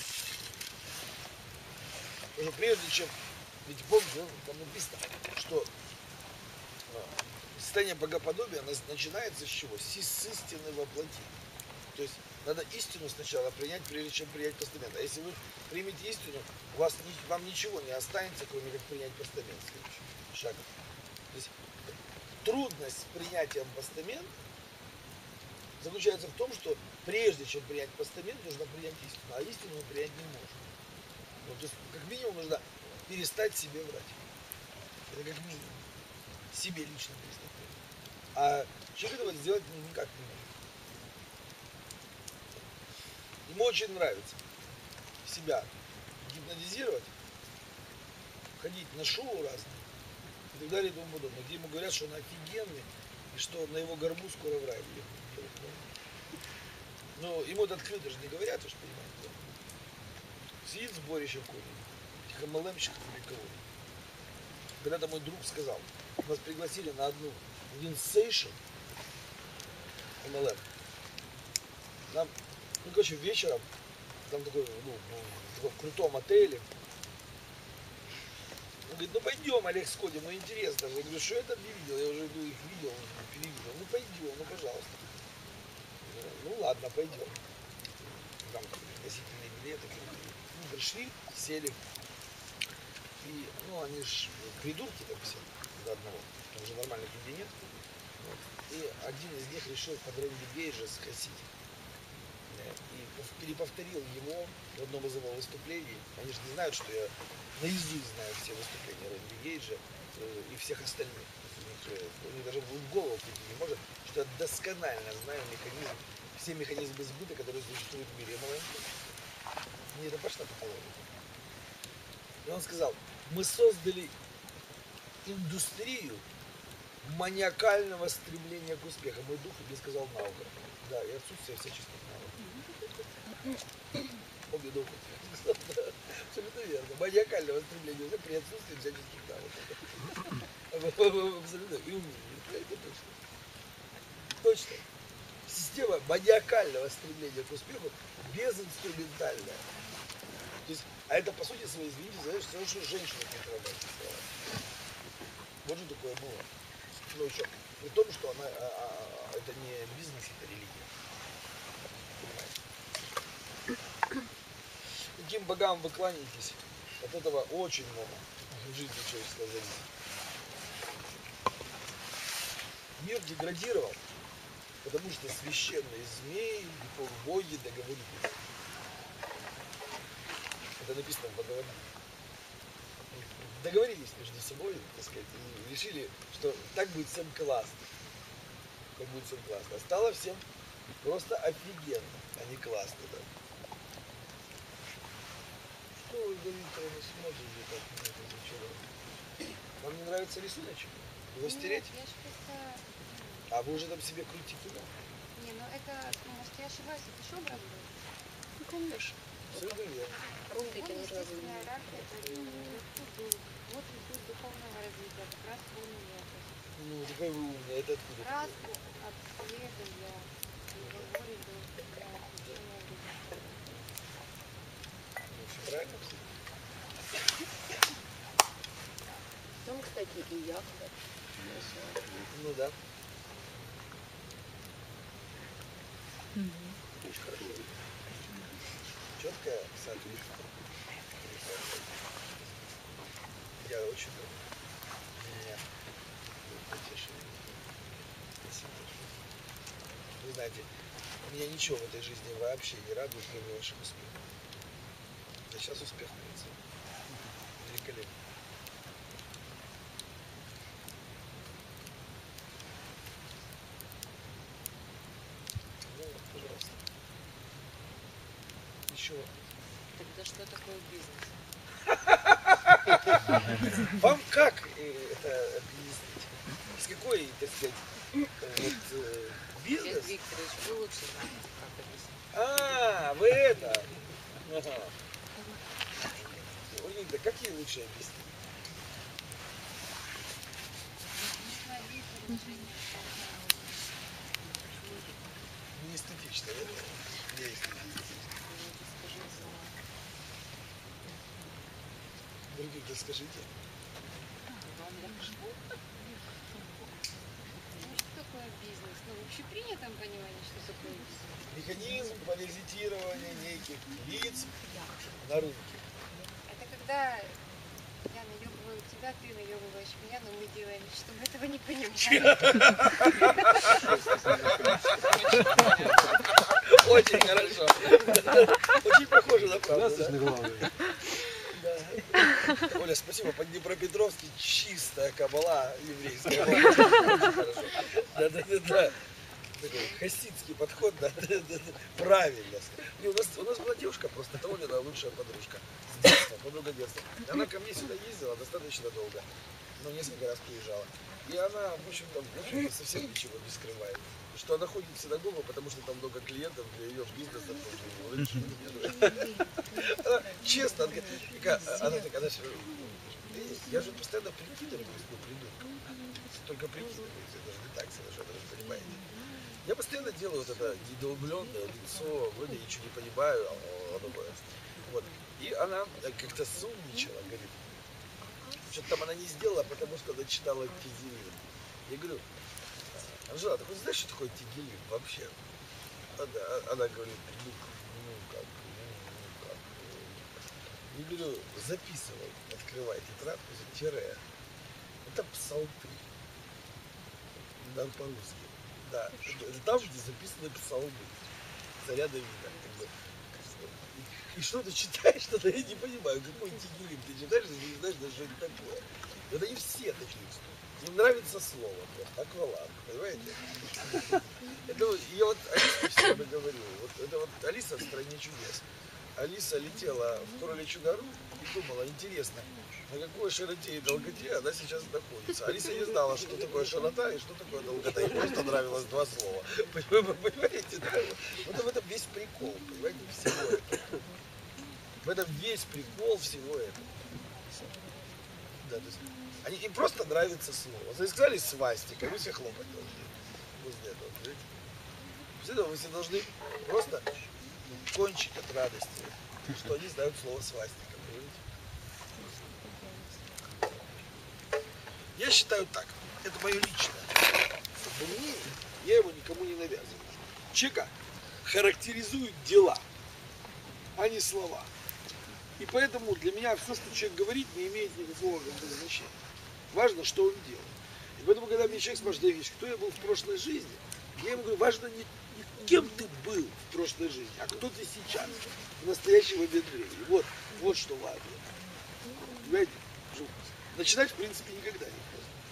Потому что прежде чем, ведь помните, там написано, что состояние богоподобия начинается с чего? С истины воплоти. То есть надо истину сначала принять, прежде чем принять постамент. А если вы примете истину, вам ничего не останется, кроме как принять постамент. Следующий шаг. То есть трудность с принятием постамента заключается в том, что прежде чем принять постамент, нужно принять истину. А истину мы принять не можем. Ну, то есть как минимум нужно перестать себе врать. Это как минимум. Себе лично перестать врать. А человек этого сделать никак не может. Ему очень нравится себя гипнотизировать, ходить на шоу разные и так далее и тому подобное, где ему говорят, что он офигенный и что на его горбу скоро в рай будет. Но ему это открыто же не говорят, вы же понимаете. Сидит сборище какое-нибудь, этих MLM-щиков или кого. Когда-то мой друг сказал, нас пригласили на один сейшн MLM. Нам, короче, вечером, там такой, в таком крутом отеле. Он говорит, ну пойдем, Олег, сходим, ну интересно. Я говорю, что я там не видел, я уже их видел, перевидел. Ну пойдем, ну пожалуйста. Ну ладно, пойдем. Там пригласительные билеты. Ну, пришли, сели. И, они ж придурки там все до одного. Там же нормальных людей нет. Вот. И один из них решил под Рэнди Гейджа скосить. И переповторил его в одном из его выступлений. Они же не знают, что я наизусть знаю все выступления Рэнди Гейджа и всех остальных. У них даже в голову прийти не может, что я досконально знаю все механизмы сбыта, которые существуют в мире. Мне это пошло по голове. И он сказал, мы создали индустрию маниакального стремления к успеху. Мой дух мне сказал наука. Да, и отсутствие всяческих навыков. Обе духа. Абсолютно верно. Маниакального стремления при отсутствии всяческих навыков. Абсолютно. И умение. Это точно. Точно. Система маниакального стремления к успеху безинструментальная. То есть, а это по сути своей, извините, знаешь, что женщина не вот же такое было. Ну еще, при том, что она, это не бизнес, это религия. Понимаете? Каким богам вы кланяетесь? От этого очень много в жизни человечества зависит. Мир деградировал, потому что священные змеи и полубоги договорились. Это написано в Бхагавад-гите. договорились между собой, так сказать, и решили, что так будет всем классно. Так будет всем классно. А стало всем просто офигенно, а не классно, да. Что вы, Галита, вы смотрите так на это зачем? Вам не нравится рисуночек? Его стереть? Нет, я ж просто... А вы уже там себе крутите, да? Не, ну это, может, я ошибаюсь, это еще образ был? Ну, конечно. Абсолютно верно. Вот естественная иерархия, это вот ресурс духовного развития, как раз полный опыт. Ну, какой вы умный, это откуда? Краску от следа я его воли до течения жизни. Ну, все правильно? Там, кстати, и яхта. Ну да. Мгм. Очень хорошо. Четкое соответствие. Я очень люблю. Меня потешили. Спасибо большое. Вы знаете, меня ничего в этой жизни вообще не радует, кроме ваших успехов. Да сейчас успех на лице. Великолепно. Ну, пожалуйста. Еще вопрос. Тогда что такое бизнес? Вам как это объяснить? С какой, так сказать, Олег бизнес? Викторович, вы лучше знаете, как объяснить. А, вы это. Ага. Ой, Виктор, как ей лучше объяснить? Не эстетично, да? Не эстетично. Других расскажите. Ну, что такое бизнес? Ну, в общепринятом понимании, что такое бизнес? Механизм паразитирования неких лиц на рынке. Это когда я наебываю тебя, ты наебываешь меня, но мы делаем вид, что мы этого не понимаем. Очень хорошо. Очень похоже на правду. Здравствуйте, Да? главное. Да. Оля, спасибо. По-днепропетровски чистая кабала еврейская. Очень хорошо. Да. Такой хасидский подход, да. Правильно. И у нас была девушка просто, это Олина лучшая подружка. С детства, подруга детства. Она ко мне сюда ездила достаточно долго. Но несколько раз приезжала. И она, в общем-то, совсем ничего не скрывает. Что она ходит в синагогу, потому что там много клиентов для ее бизнеса. Она честно, она такая, я же постоянно прикидываюсь, придурком. Только прикидываюсь, это же не так совершенно, вы понимаете. Я постоянно делаю вот это недоумленное лицо, вроде ничего не понимаю, вот. И она как-то сумничала, говорит, что-то там она не сделала, потому что она читала Тегелим. Я говорю, Анжела, ты хоть знаешь, что такое Тегелим вообще? Она говорит, ну как. Я говорю, записывай, открывай тетрадку, тире. Это псалты. Да, по-русски. Да. Это там, где записаны псалмы царя Давида. И что ты читаешь, что-то я не понимаю, какой Тегелим ты читаешь, если не знаешь, даже что это такое. Вот они все такие. Им нравится слово просто, акваланг, понимаете? Это я вот Алисе все время говорю, вот это вот Алиса в стране чудес. Алиса летела в Кроличью гору и думала, интересно, на какой широте и долготе она сейчас находится. Алиса не знала, что такое широта и что такое долгота. Ей просто нравилось два слова. Понимаете, да? Вот в этом весь прикол, понимаете, всего этого. В этом весь прикол всего этого. Да, то есть, им просто нравится слово. Вот они сказали свастика, вы все хлопать должны. Возле этого, понимаете? После этого вы все должны просто кончить от радости, что они знают слово свастика, понимаете? Я считаю так, это мое личное мнение, я его никому не навязываю. Человека характеризуют дела, а не слова. И поэтому для меня все, что человек говорит, не имеет никакого значения. Важно, что он делает. И поэтому, когда мне человек спрашивает, Давид, кто я был в прошлой жизни, я ему говорю, важно не кем ты был в прошлой жизни, а кто ты сейчас, в настоящем момент времени. Вот что важно. Понимаете? Начинать, в принципе, никогда не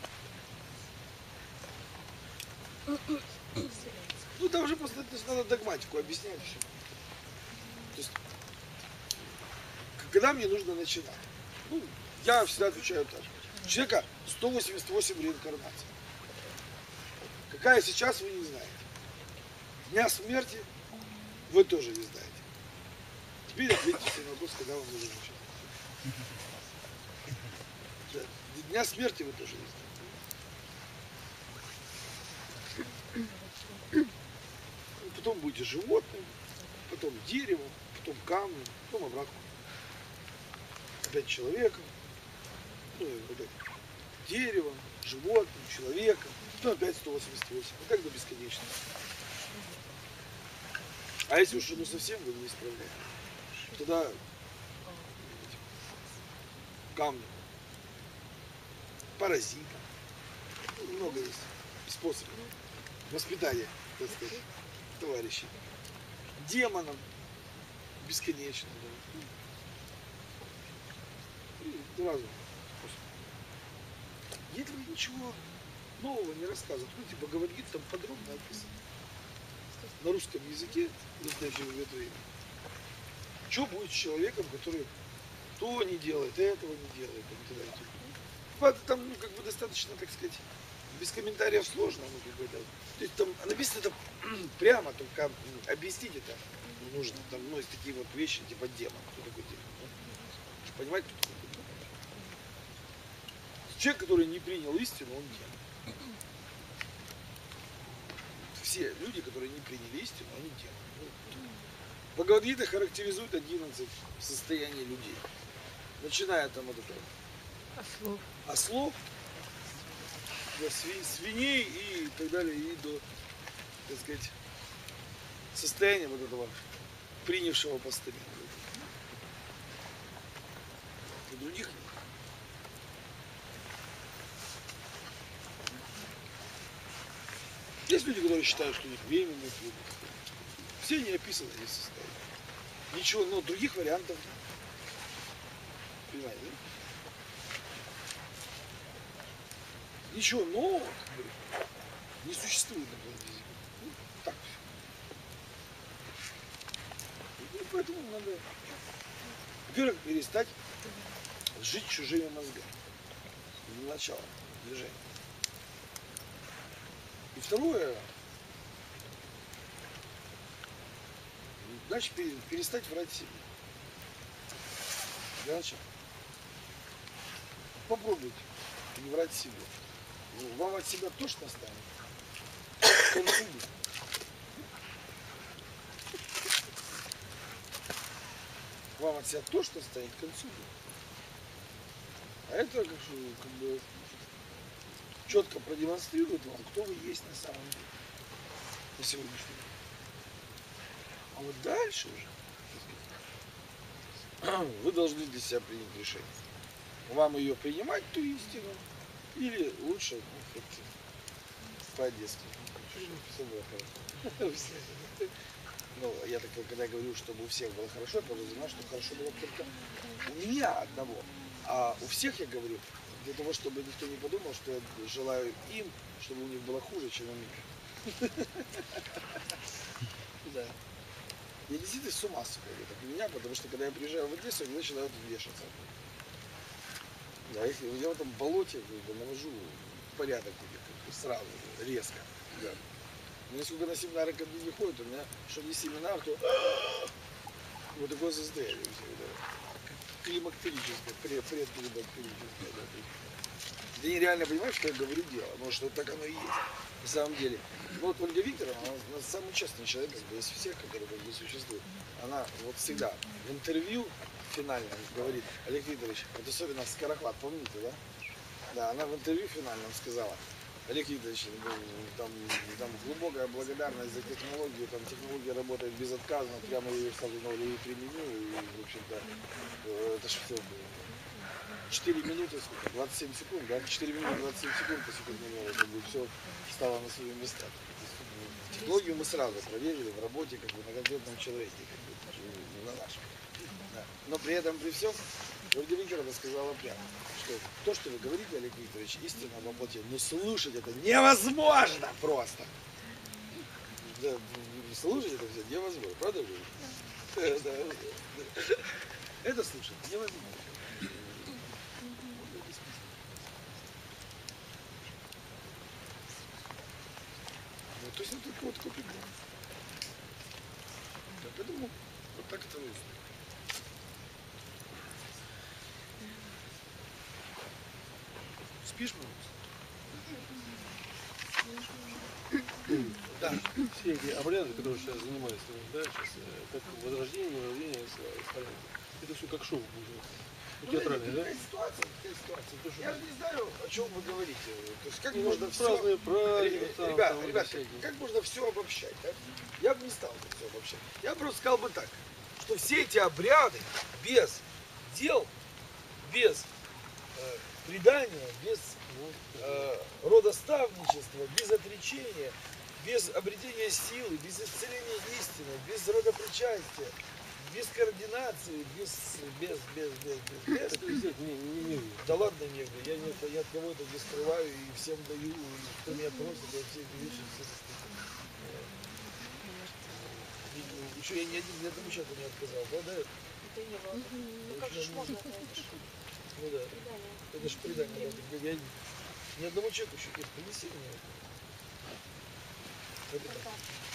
поздно. Ну, там уже просто надо догматику объяснять все. То есть, когда мне нужно начинать? Ну, я всегда отвечаю так. У человека 188 реинкарнаций. Какая сейчас, вы не знаете. Дня смерти вы тоже не знаете. Теперь ответьте себе на вопрос, когда вам нужно начать. Дня смерти вы тоже не знаете. Потом будете животным, потом деревом, потом камнем, потом обратно. Опять человеком, ну, опять деревом, животным, человеком, потом опять 188. И так до бесконечности. А если уж совсем вы не справляетесь, тогда камнем, паразитом, много есть способов воспитания, так сказать, товарищей. Демоном бесконечно. Да. И разум. Я этого ничего нового не рассказываю. Ну, типа Бхагавад Гита там подробно описано. На русском языке в настоящее время. Что будет с человеком, который то не делает, этого не делает, и так далее. Там, ну, как бы достаточно, так сказать, без комментариев сложно, ну, как бы, да. То есть там написано это прямо, только объяснить это нужно. Там, ну, есть такие вот вещи, типа демон. Кто такой демон? Ну, понимаете, кто такой демон? Человек, который не принял истину, он демон. Все люди, которые не приняли истину, они демоны. Бхагавад-гита характеризует 11 состояний людей. Начиная там от этого ослов, до свиней и так далее, и до, так сказать, состояния вот этого принявшего постамент. И других нет. Есть люди, которые считают, что у них временные трудности. Все они описаны здесь состояния. Ничего, но других вариантов нет. Понимаете, да? Ничего нового, как бы, не существует на планете Земля. Ну, так все. И поэтому надо, во-первых, перестать жить чужими мозгами. Для начала движения. И второе, значит, перестать врать себе. Для начала. Попробуйте не врать себе. Вам от себя тошно станет. К концу. Вам от себя тошно станет к концу. А это как бы четко продемонстрирует вам, кто вы есть на самом деле. На сегодняшний день. А вот дальше уже вы должны для себя принять решение. Вам ее принимать, ту истину, или лучше, ну, хоть по-одесски. Все было хорошо. Ну, я так, когда я говорю, чтобы у всех было хорошо, я подразумеваю, что хорошо было только у меня одного. А у всех я говорю, для того, чтобы никто не подумал, что я желаю им, чтобы у них было хуже, чем у меня. Да. Я действительно с ума сходит от меня, потому что когда я приезжаю в Одессу, они начинают вешаться. Да, если я в этом болоте навожу порядок сразу, резко. Да. Но если на семинары ко мне не ходят, у меня, что не семинар, то вот такое состояние. Климактерическое, предклимактерическое. Да. Ты нереально понимаешь, что я говорю дело, потому что так оно и есть. На самом деле. Ну вот Ольга Викторовна, она самый честный человек из всех, которые как бы существуют. Она вот всегда в интервью финальном говорит: Олег Викторович, вот особенно Скорохват, помните, да? Да, она в интервью финальном сказала: Олег Викторович, там глубокая благодарность за технологию, там технология работает безотказно, прямо ее сразу и применил, и, в общем-то, это что было? 4 минуты, сколько? 27 секунд, да? 4 минуты 27 секунд по секундному, чтобы все стало на свои места. Технологию мы сразу проверили в работе, как бы на конкретном человеке, как бы, на нашем. Да. Но при этом, при всем, Ольга Викторовна сказала прямо, что то, что вы говорите, Олег Викторович, истина воплотила. Но слушать это невозможно просто. Да, слушать это все невозможно, правда же? Да. Это слушать невозможно. Ну, то есть вот такой вот копик. Да, поэтому вот так это выглядит. Спишь, пожалуйста? Да. Все эти обряды, которые сейчас занимаются, да, сейчас, как возрождение, это все как шоу будет. Театральное, да? Такая ситуация. То, что Я же не знаю, о чем вы говорите. То есть как ну, можно все... праздные праздники, там, Ребят, как можно все обобщать? Да? Я бы не стал бы все обобщать. Я просто сказал бы так, что все эти обряды без дел, без предания, без родоставничества, без отречения, без обретения силы, без исцеления истины, без родопричастия, без координации, без. Да ладно, не говорю, я от кого-то не скрываю и всем даю, и кто меня просит, я все эти вещи все еще я ни одному человеку не отказал, да? Это не было. Ну как же можно, это ж Ну да, предание. это же предание, да. Я ни одному человеку еще не принеси мне. Это так.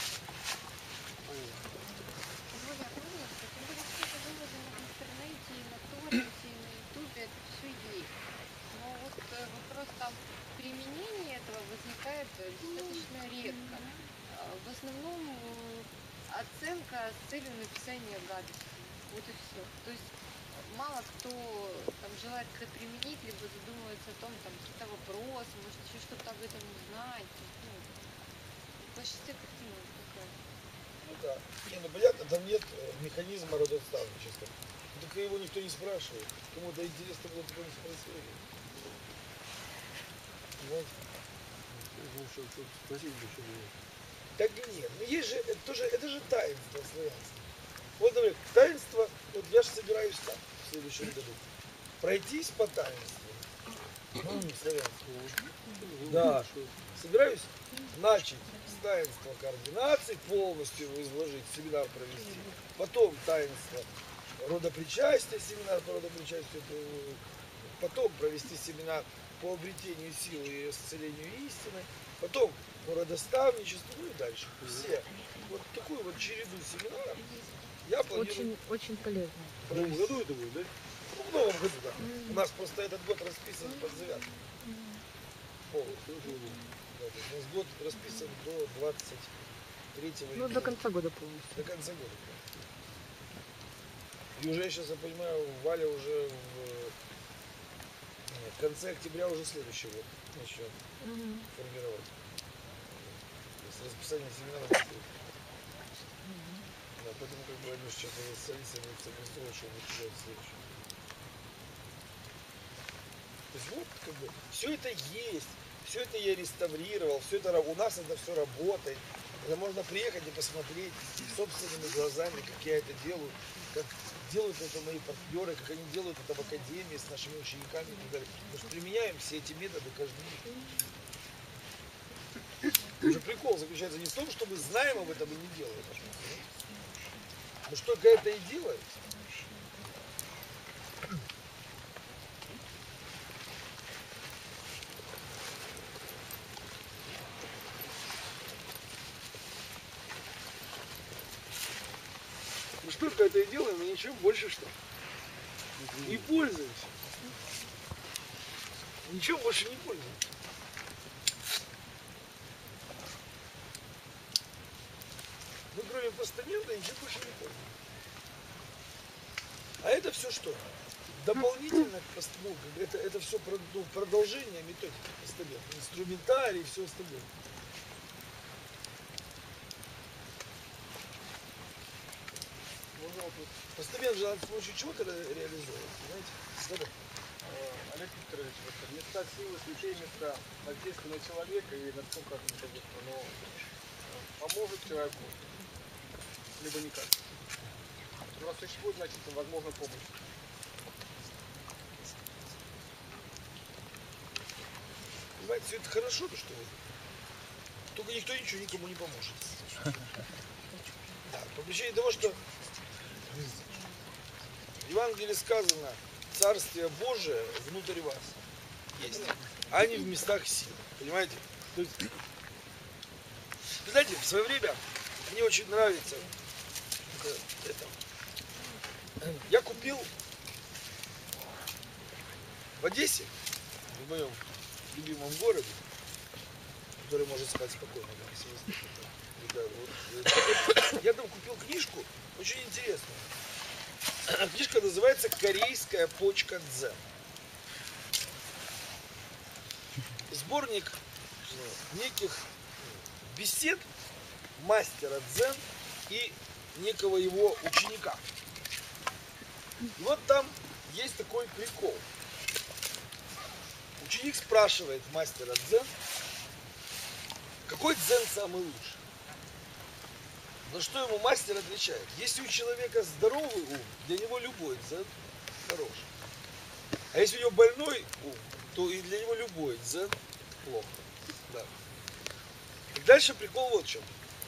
Володя, помнишь, тем более все это выложено в интернете, и на торренте, и на ютубе, это все есть. Но вот вопрос там применения этого возникает достаточно редко. В основном оценка с целью написания гадости. Вот и все. То есть мало кто там желает это применить, либо задумывается о том, там какие-то вопросы, может еще что-то об этом узнать. Ну, в большинстве картина вот такая. Ну да. Не, ну понятно, там нет механизма родоставничества. Так его никто не спрашивает. Кому-то интересно было, такое не спросили. Вот. Ну, что спросить бы, что было. Так нет, ну есть же, это же таинство славянства. Вот, например, таинство, вот я же собираюсь так в следующем году. Пройтись по таинству. Славянству. Да. Собираюсь начать с таинства координации, полностью его изложить, семинар провести. Потом таинство родопричастия, семинар по родопричастию. Потом провести семинар по обретению силы и исцелению истины. Потом по родоставничеству, ну и дальше. Все. Вот такую вот череду семинаров я планирую. Очень полезно. В новом году это будет, да? Ну, в новом году, да. У нас просто этот год расписан под завязку. Полностью. Да, то есть у нас год расписан до 23 Ну, до конца года полностью. До конца года. И уже, сейчас я понимаю, Валя уже в конце октября уже следующий год начнет формировать. С расписанием семинара. Да, поэтому как бы они сейчас с Алисой согласуют, что будет делать следующее. То есть вот как бы все это есть, все это я реставрировал, все это у нас это все работает. Это можно приехать и посмотреть собственными глазами, как я это делаю, как делают это мои партнеры, как они делают это в академии с нашими учениками и так далее. Мы же применяем все эти методы каждый день. Уже прикол заключается не в том, что мы знаем об этом и не делаем. Мы же только это и делаем. Мы же только это и делаем, и ничем больше что. Не пользуемся. Ничем больше не пользуемся. Мы кроме постамента ничем больше не пользуемся. А это все что? Дополнительно к постаменту, это все продолжение методики постамента, инструментарий и все остальное. Постамент же надо с помощью чего-то реализовывать, понимаете? Олег Викторович, вот места силы, святые места, воздействие на человека и насколько оно поможет человеку, либо никак. У нас существует, значит, возможно, помощь. Понимаете, все это хорошо, то, что вы. Только никто ничего никому не поможет. Да, по причине того, что в Евангелии сказано, Царствие Божие внутрь вас есть, а не в местах сил. Понимаете? То есть, вы знаете, в свое время мне очень нравится это. Я купил в Одессе, в моем любимом городе, который может спать спокойно. Я там купил книжку, очень интересную. Книжка называется «Корейская почка дзен». Сборник неких бесед мастера дзен и некого его ученика. И вот там есть такой прикол. Ученик спрашивает мастера дзен, какой дзен самый лучший. На что ему мастер отвечает: если у человека здоровый ум, для него любой дзен хорош. А если у него больной ум, то и для него любой дзен плохо. Да. И дальше прикол вот в чем.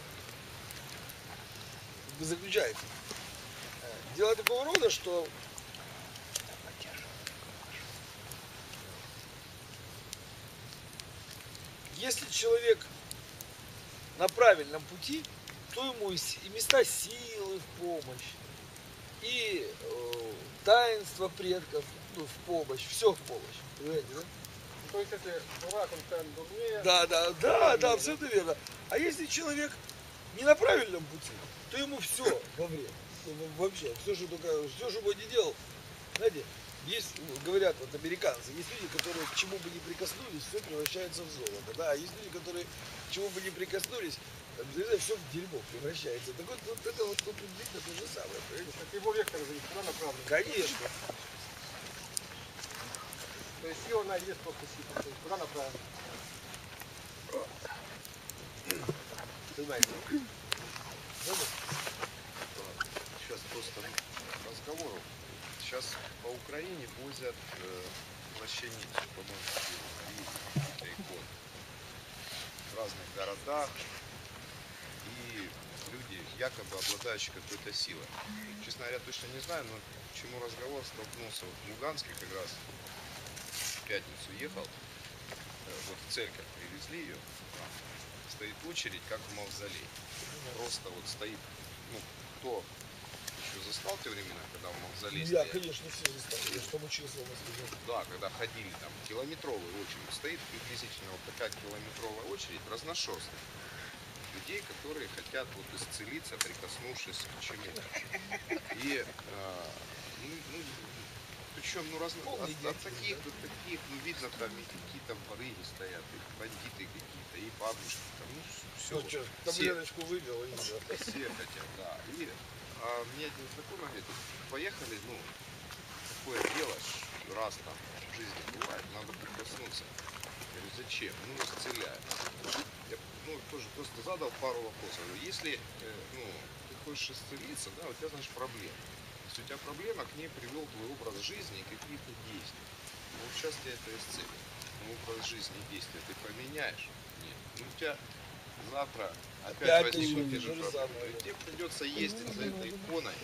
Заключается. Дело такого рода, что если человек на правильном пути, то ему и места силы в помощь, и таинство предков в помощь, все в помощь. Понимаете, да? То есть, если дурак, он там дурнее. Да, абсолютно верно. А если человек не на правильном пути, то ему все во вред. Вообще, все, что бы не делал, знаете, есть, говорят вот американцы, есть люди, которые к чему бы ни прикоснулись, все превращается в золото. Да? А есть люди, которые к чему бы ни прикоснулись, все в дерьмо превращается. Так вот это вот приблизительно то же самое. Это его вектор зависит, куда направлен. Конечно. То есть сила она есть просто сила. То есть куда направлен. Понимаете? Сейчас просто разговор. Сейчас по Украине возят вообще нефть, по-моему, какие-то иконы в разных городах. И люди, якобы обладающие какой-то силой. Честно говоря, точно не знаю, но к чему разговор столкнулся. Вот в Луганске как раз в пятницу ехал, вот в церковь привезли ее, стоит очередь, как в мавзолей. Просто вот стоит, ну, кто еще застал те времена, когда в мавзолей стояли? Конечно, все застал. Я же там учился в Москве. Да, когда ходили, там километровая очередь. Стоит приблизительно вот такая километровая очередь разношерстных людей, которые хотят вот исцелиться, прикоснувшись к чему-то. И причем, от таких до таких, видно, там и какие-то воры стоят, и бандиты какие-то, и бабушки, там, все. Ну что, таблеточку вывел, и все. Все хотят, да. И мне один знакомый говорит: поехали, такое дело, раз там в жизни бывает, надо прикоснуться. Я говорю: зачем? Исцеляет. Я тоже просто задал пару вопросов. Если ты хочешь исцелиться, да, у тебя, значит, проблема. Если у тебя проблема, к ней привел твой образ жизни и какие-то действия. Вот сейчас тебя это исцелит. Образ жизни и действия ты поменяешь? Нет. У тебя завтра опять возникнут те же проблемы. И тебе придется ездить за этой иконой.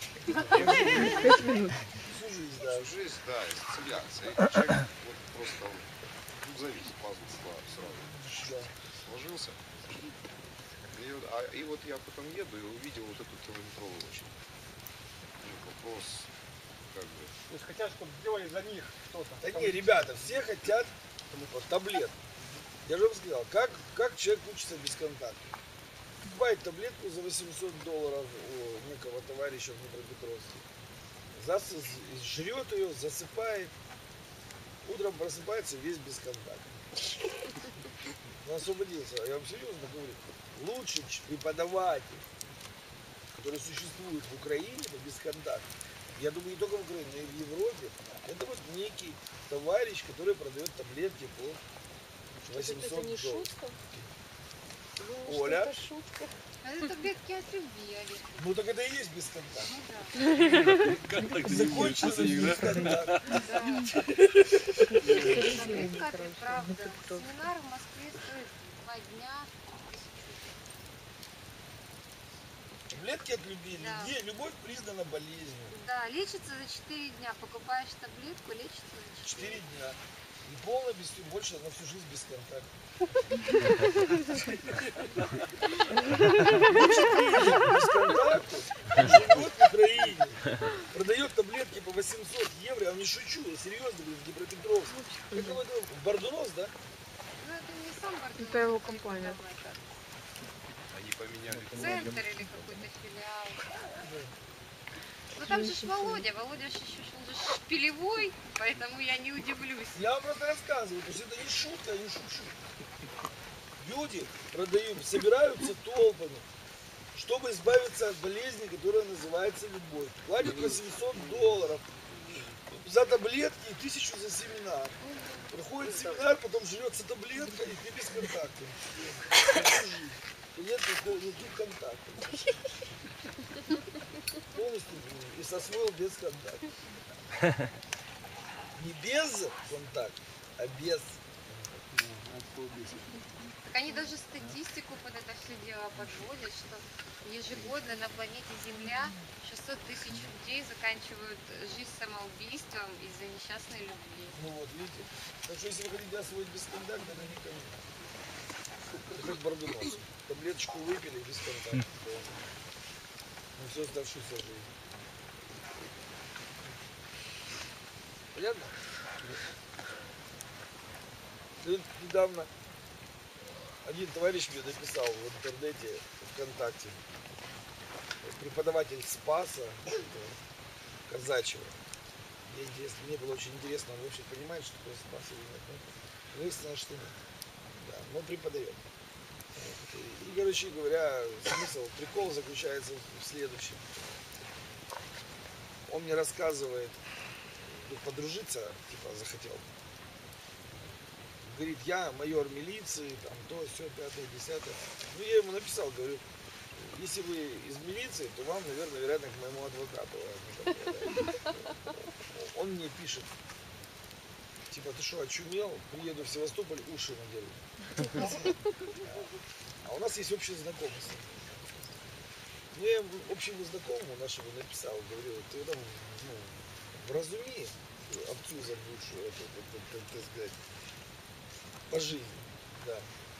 Всю жизнь, да. Всю жизнь, да, исцеляться. И человек вот просто зависит, пазл сразу сложился. И вот я потом еду и увидел вот эту километровую очередь. Вопрос, как бы. То есть хотят, чтобы сделали за них что-то. Да не, ребята, все хотят таблетку. Я же вам сказал, как человек учится без контакта. Покупает таблетку за $800 у некого товарища в Днепропетровске. Жрет ее, засыпает. Утром просыпается весь без контакта. Он освободился. Я вам серьезно говорю. Лучший преподаватель, который существует в Украине, без контакта, я думаю, не только в Украине, но и в Европе, это вот некий товарищ, который продает таблетки по $800. Это не шутка? Оля, Это шутка. Это таблетки от любви, Олег. Ну так это и есть бесконтакт. Ну да. Закончилось бесконтакт. Таблетка от правда. Семинар в Москве стоит 2 дня. Таблетки от любви. Да. Любовь признана болезнью. Да, лечится за 4 дня. Покупаешь таблетку, лечится за 4 4 дня. И полно без больше на всю жизнь без контакта. Без контакта живет в Украине. Продает таблетки по 800 евро. Я не шучу, я серьезно, говорю, в Днепропетровск. Как его это? Бардунос, да? Ну это не сам Бардунос. Это его компания. Они поменяли. Центр или какой-то филиал. Ну там же ж Володя ж еще он же шпилевой, поэтому я не удивлюсь. Я вам просто рассказываю, то есть это не шутка, я не шучу. Люди продают, собираются толпами, чтобы избавиться от болезни, которая называется любовь. Платят $800 за таблетки и 1000 за семинар. Проходит семинар, потом жрется таблетка и ты без контакта. Нет никаких контактов. Полностью и освоил без контакта. Не без контакта, а без. Так они даже статистику под это все дело подводят, что ежегодно на планете Земля 600 тысяч людей заканчивают жизнь самоубийством из-за несчастной любви. Ну вот, видите. Так что если вы хотите освоить без контакта, это никому. Это как Бардунос. Таблеточку выпили без контакта. Ну всю оставшуюся жизнь. Понятно? Тут недавно один товарищ мне написал в интернете, ВКонтакте, преподаватель Спаса Казачева. Мне было очень интересно, он вообще понимает, что такое Спас или нет. Выяснилось, что нет. Да, но преподает. И, короче говоря, смысл, прикол заключается в следующем. Он мне рассказывает, подружиться, типа, захотел. Говорит, я майор милиции, там, то, все, 5-е, 10-е. Ну, я ему написал, говорю, если вы из милиции, то вам, наверное, вероятно, к моему адвокату. Он мне пишет, типа, ты что, очумел? Приеду в Севастополь, уши надену. А у нас есть общий знакомый. Ну, я общему знакомому нашему написал, говорю, ты там, ну, вразуми овцу заблудшую, так сказать, по жизни, да.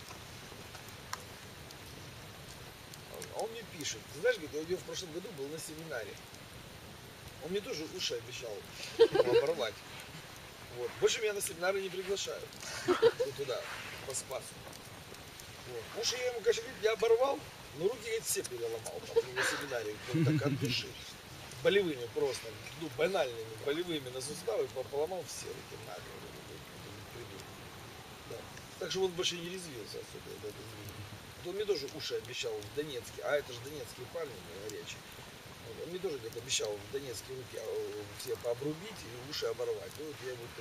А он мне пишет, ты знаешь, говорит, я у него в прошлом году был на семинаре. Он мне тоже уши обещал оборвать. Вот. Больше меня на семинары не приглашают. Туда, по Спасу. Вот. Уши я ему, конечно, говорит, я оборвал, но руки, говорит, все переломал там, на семинаре, так от души. Болевыми просто, ну, банальными, болевыми на суставы поломал все руки нагло. Да. Так что он больше не резвился особо. Он мне тоже уши обещал в Донецке, а это же донецкие парни горячие. Вот. Он мне тоже говорит, обещал в Донецке руки все пообрубить и уши оборвать. Ну, вот я вот,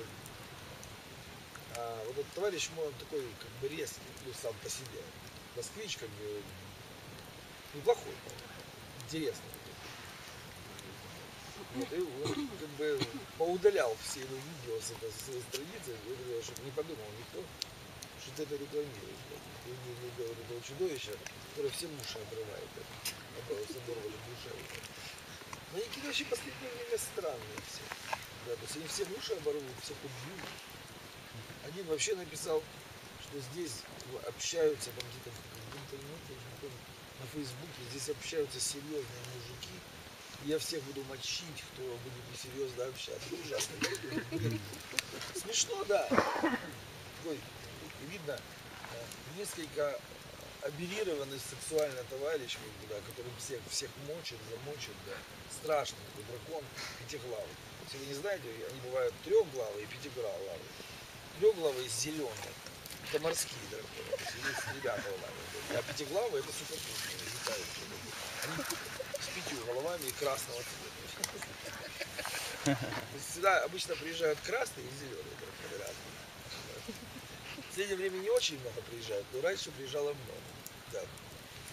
вот этот товарищ мой, он такой как бы резкий, ну, сам по себе. Москвич как бы неплохой, интересный. Вот, и он как бы поудалял все его видео с этой своей страницы, чтобы не подумал никто, что ты это рекламируешь. Ты вот этого чудовища, которое всем уши обрывает. Оборвали душе. Но они какие-то вообще в последнее время странные все. Да, то есть они все уши оборвут, всех убьют. Один вообще написал, что здесь общаются там где-то в интернете, на Фейсбуке, здесь общаются серьезные мужики. Я всех буду мочить, кто будет несерьезно общаться. Ужасно. Смешно, да. Такой, видно, несколько аберированный сексуально товарищ, да, который всех мочит, замочит, да. Страшный такой дракон пятиглавый. Если вы не знаете, они бывают трехглавые и пятиглавые. Трехглавые зеленые. Это морские драконы. То есть есть ребята лавы. А пятиглавые это сухопутные. Летают. Они с 5 головами и красного цвета. Сюда обычно приезжают красные и зеленые драконы. В последнее время не очень много приезжают, но раньше приезжало много. Да.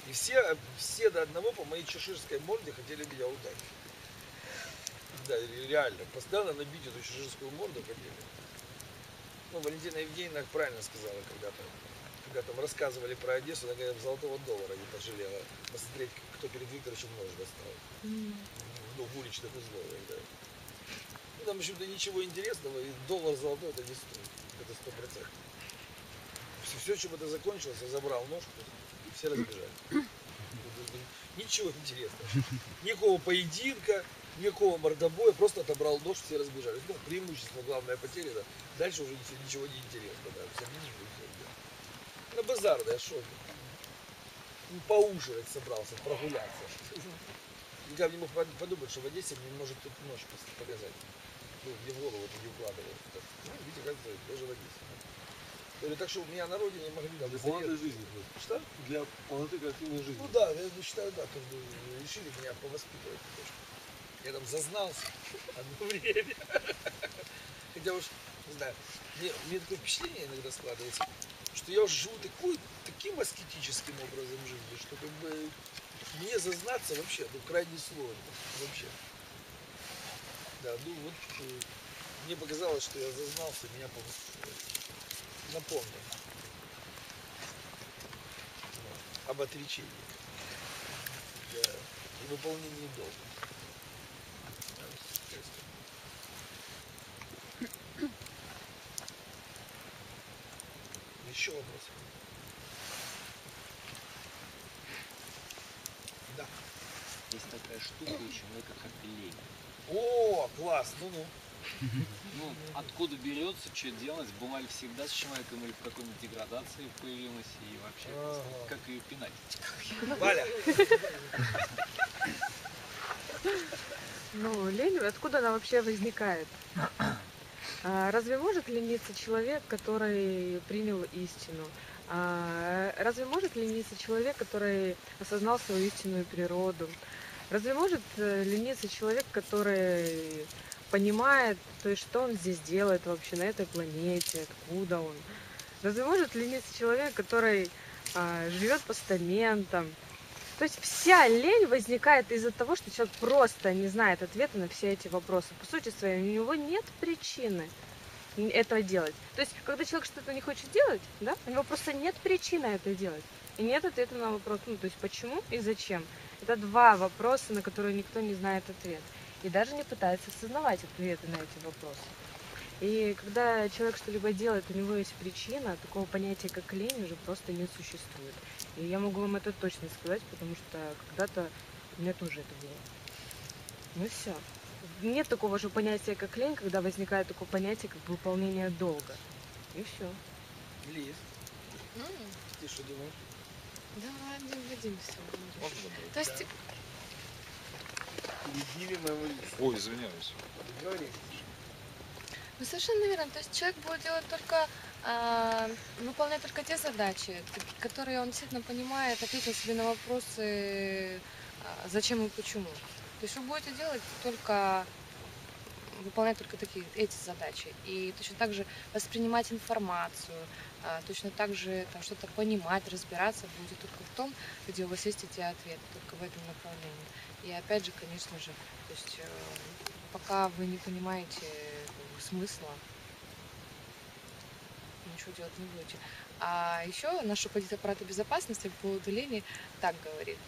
И все до одного по моей чеширской морде хотели меня ударить. Да, реально. Постоянно набить эту чеширскую морду хотели. Ну, Валентина Евгеньевна правильно сказала когда там рассказывали про Одессу, она говорит, золотого доллара не пожалела. Посмотреть, кто перед Викторовичем нож достал. Ну, в уличных условиях, да. Ну, там, в общем-то, ничего интересного, и доллар золотой это не стоит. Это 100%. Все, чем это закончилось, я забрал нож, и все разбежались. Ничего интересного. Никакого поединка, никакого мордобоя, просто отобрал нож, все разбежались. Ну, преимущество, главная потеря, да. Дальше уже ничего не интересно, да. Все на базар, да, шо? Ну, поужинать собрался, прогуляться. Никак не мог подумать, что в Одессе мне может тут нож показать. Ну, мне в голову это не укладывает. Ну, видите, как это, даже в Одессе. Говорю, так что у меня на родине могли там... Для полноты жизни. Что? Для полноты коллективной жизни. Ну да, я считаю, да, как бы решили меня повоспитывать. Я там зазнался одно время. Хотя уж, не знаю, мне такое впечатление иногда складывается, что я уже живу таким аскетическим образом жизни, что как бы мне зазнаться вообще, ну, крайне сложно. Вообще. Да, ну вот мне показалось, что я зазнался, меня напомнил. Об отречении. Да. И выполнении долга. Еще вопрос. Да. Есть такая штука у человека, как лень. О, класс, ну-ну. Ну, откуда берется, что делать, была ли всегда с человеком или в какой-нибудь деградации появилась и вообще, как ее пинать? Валя. Ну, лень, откуда она вообще возникает? Разве может лениться человек, который принял истину? Разве может лениться человек, который осознал свою истинную природу? Разве может лениться человек, который понимает, то есть, что он здесь делает вообще на этой планете, откуда он? Разве может лениться человек, который живет постаментом? То есть вся лень возникает из-за того, что человек просто не знает ответа на все эти вопросы. По сути своей, у него нет причины этого делать. То есть, когда человек что-то не хочет делать, да, у него просто нет причины это делать. И нет ответа на вопрос, ну, то есть, почему и зачем. Это два вопроса, на которые никто не знает ответ. И даже не пытается осознавать ответы на эти вопросы. И когда человек что-либо делает, у него есть причина, такого понятия, как лень, уже просто не существует. И я могу вам это точно сказать, потому что когда-то у меня тоже это было. Ну все. Нет такого же понятия, как лень, когда возникает такое понятие, как выполнение долга. И все. Лиз, ты что думаешь? Да, Вадим, все. То есть, Ой, извиняюсь. Говори. ну, совершенно верно. То есть человек будет делать только, выполнять только те задачи, которые он действительно понимает, ответил себе на вопросы, зачем и почему. То есть вы будете делать только, выполнять только эти задачи. И точно так же воспринимать информацию, точно так же там что-то понимать, разбираться будет только в том, где у вас есть эти ответы, только в этом направлении. И опять же, конечно же, то есть пока вы не понимаете смысла, ничего делать не будете. А еще наш руководитель аппарата безопасности по поводу лени так говорит.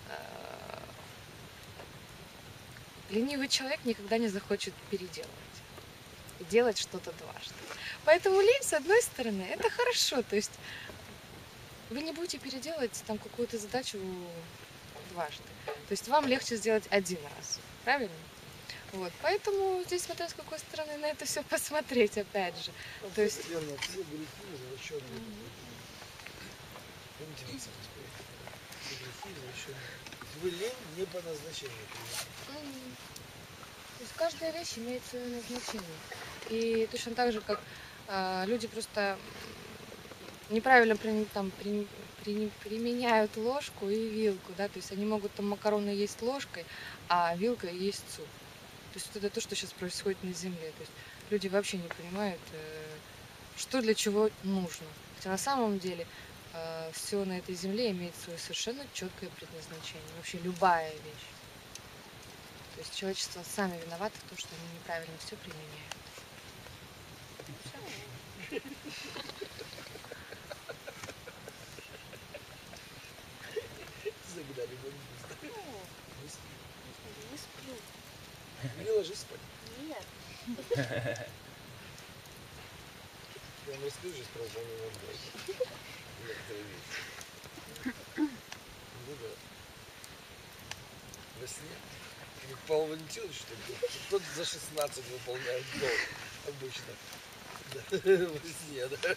Ленивый человек никогда не захочет переделывать и делать что-то дважды. Поэтому лень, с одной стороны, это хорошо. То есть вы не будете переделывать там какую-то задачу дважды. То есть вам легче сделать один раз. Правильно? Вот. Поэтому здесь смотря с какой стороны на это все посмотреть, опять же. То есть... Верно, все грехи возвращенные. Помните, Александр, все грехи возвращенные. Вы лень не по назначению. То есть каждая вещь имеет свое назначение. И точно так же, как люди просто неправильно применяют ложку и вилку, да, то есть они могут там макароны есть ложкой, а вилкой есть суп. То есть это то, что сейчас происходит на Земле. То есть люди вообще не понимают, что для чего нужно. Хотя на самом деле все на этой земле имеет свое совершенно четкое предназначение. Вообще любая вещь. То есть человечество сами виноваты в том, что они неправильно все применяют. Загнали его не Не сплю. Не ложись спать. Нет. Я вам расскажу сейчас про волшебную Андрея. Некоторые вещи. Ну да. Во сне. Как Павел Валентинович, что ли? Тот за 16 выполняет долг обычно. Да. Во сне, да.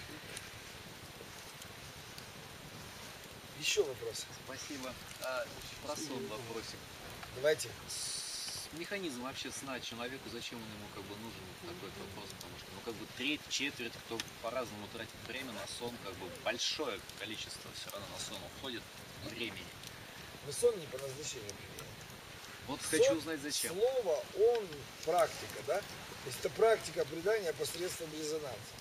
Еще вопросы? Спасибо. Про сон вопросик. Давайте. Механизм вообще сна человеку, зачем он ему как бы нужен, такой вопрос, потому что, ну, как бы треть, четверть, кто по-разному тратит время на сон, как бы большое количество все равно на сон уходит времени. Но сон не по назначению применяет. Вот Сон, хочу узнать, зачем. Слово, он практика, да? То есть это практика придания посредством резонанса.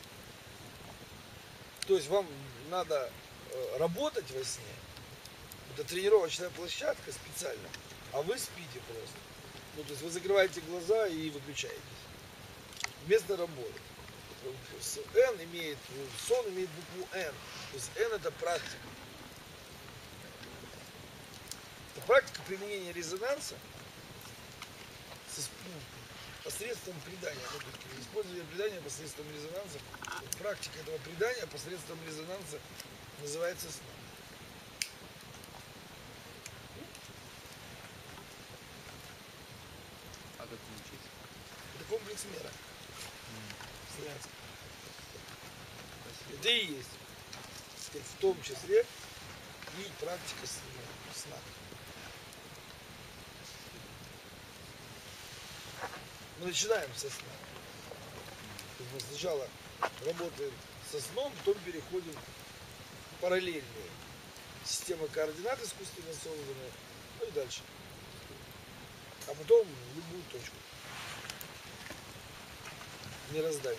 То есть вам надо работать во сне. Это тренировочная площадка специально, а вы спите просто. Ну, то есть вы закрываете глаза и выключаетесь. Вместо работы. Н имеет, сон имеет букву Н. То есть Н это практика. Это практика применения резонанса посредством придания. Использование придания посредством резонанса. Практика этого придания посредством резонанса называется сном. А как научиться? Это комплекс мера. Славянский. Это и есть, в том числе, и практика сна. Мы начинаем со сна. То есть мы сначала работаем со сном, потом переходим в параллельные системы координат искусственно созданные, ну и дальше. А потом в любую точку. Мироздание.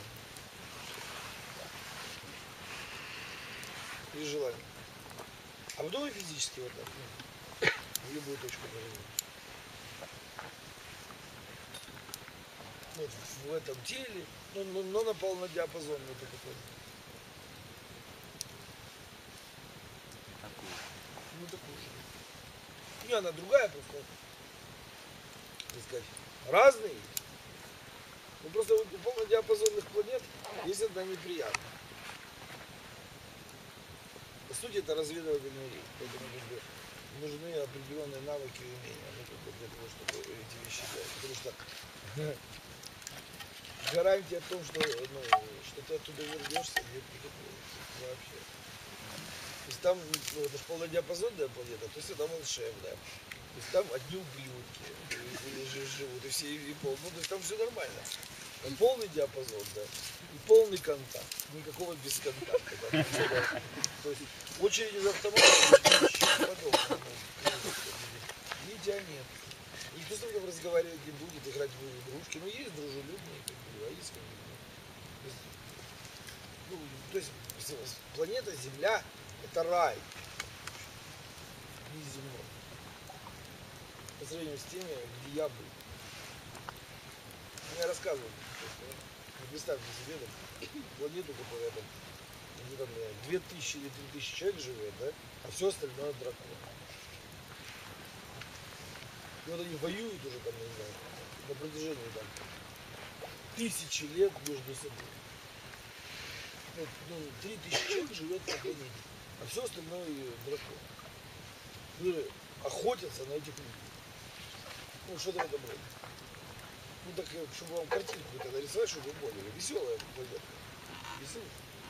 При желании. А потом и физически вот так. В любую точку мироздания. Вот в этом теле, но на полнодиапазонный такой. Ну такую же. Не, она другая просто. Так сказать, разные. Ну просто у полнодиапазонных планет есть одна неприятная. По сути это разведывательный рейд. Поэтому нужны определенные навыки и умения, ну, как бы для того, чтобы эти вещи делать. Потому что гарантия о том, что, что ты оттуда вернешься, нет никакой вообще. То есть там, это же полнодиапазонная планета, то есть это волшебная. То есть там одни ублюдки живут, и все и пол. Ну, то есть там все нормально. Там полный диапазон, да, и полный контакт. Никакого бесконтакта. Да, то есть очередь из автомата подобное. Видите, нет. Никто с тобой разговаривать не будет, играть в игрушки. Ну, есть дружелюбные, как бы, а есть как бы. То есть планета Земля — это рай. Не земной. По сравнению с теми, где я был. Мне рассказывают, что, представьте себе там, планету, которая там, где там 2000 или 3000 человек живет, да, а все остальное дракон. И вот они воюют уже там, не знаю, на протяжении там 1000 лет между собой. Вот, 3000 человек живет на планете, а все остальное дракон. Которые охотятся на этих людей. Ну, что-то в этом роде. Ну, так, чтобы вам картинку тогда рисовать, чтобы вы поняли. Веселая планетка. Веселая.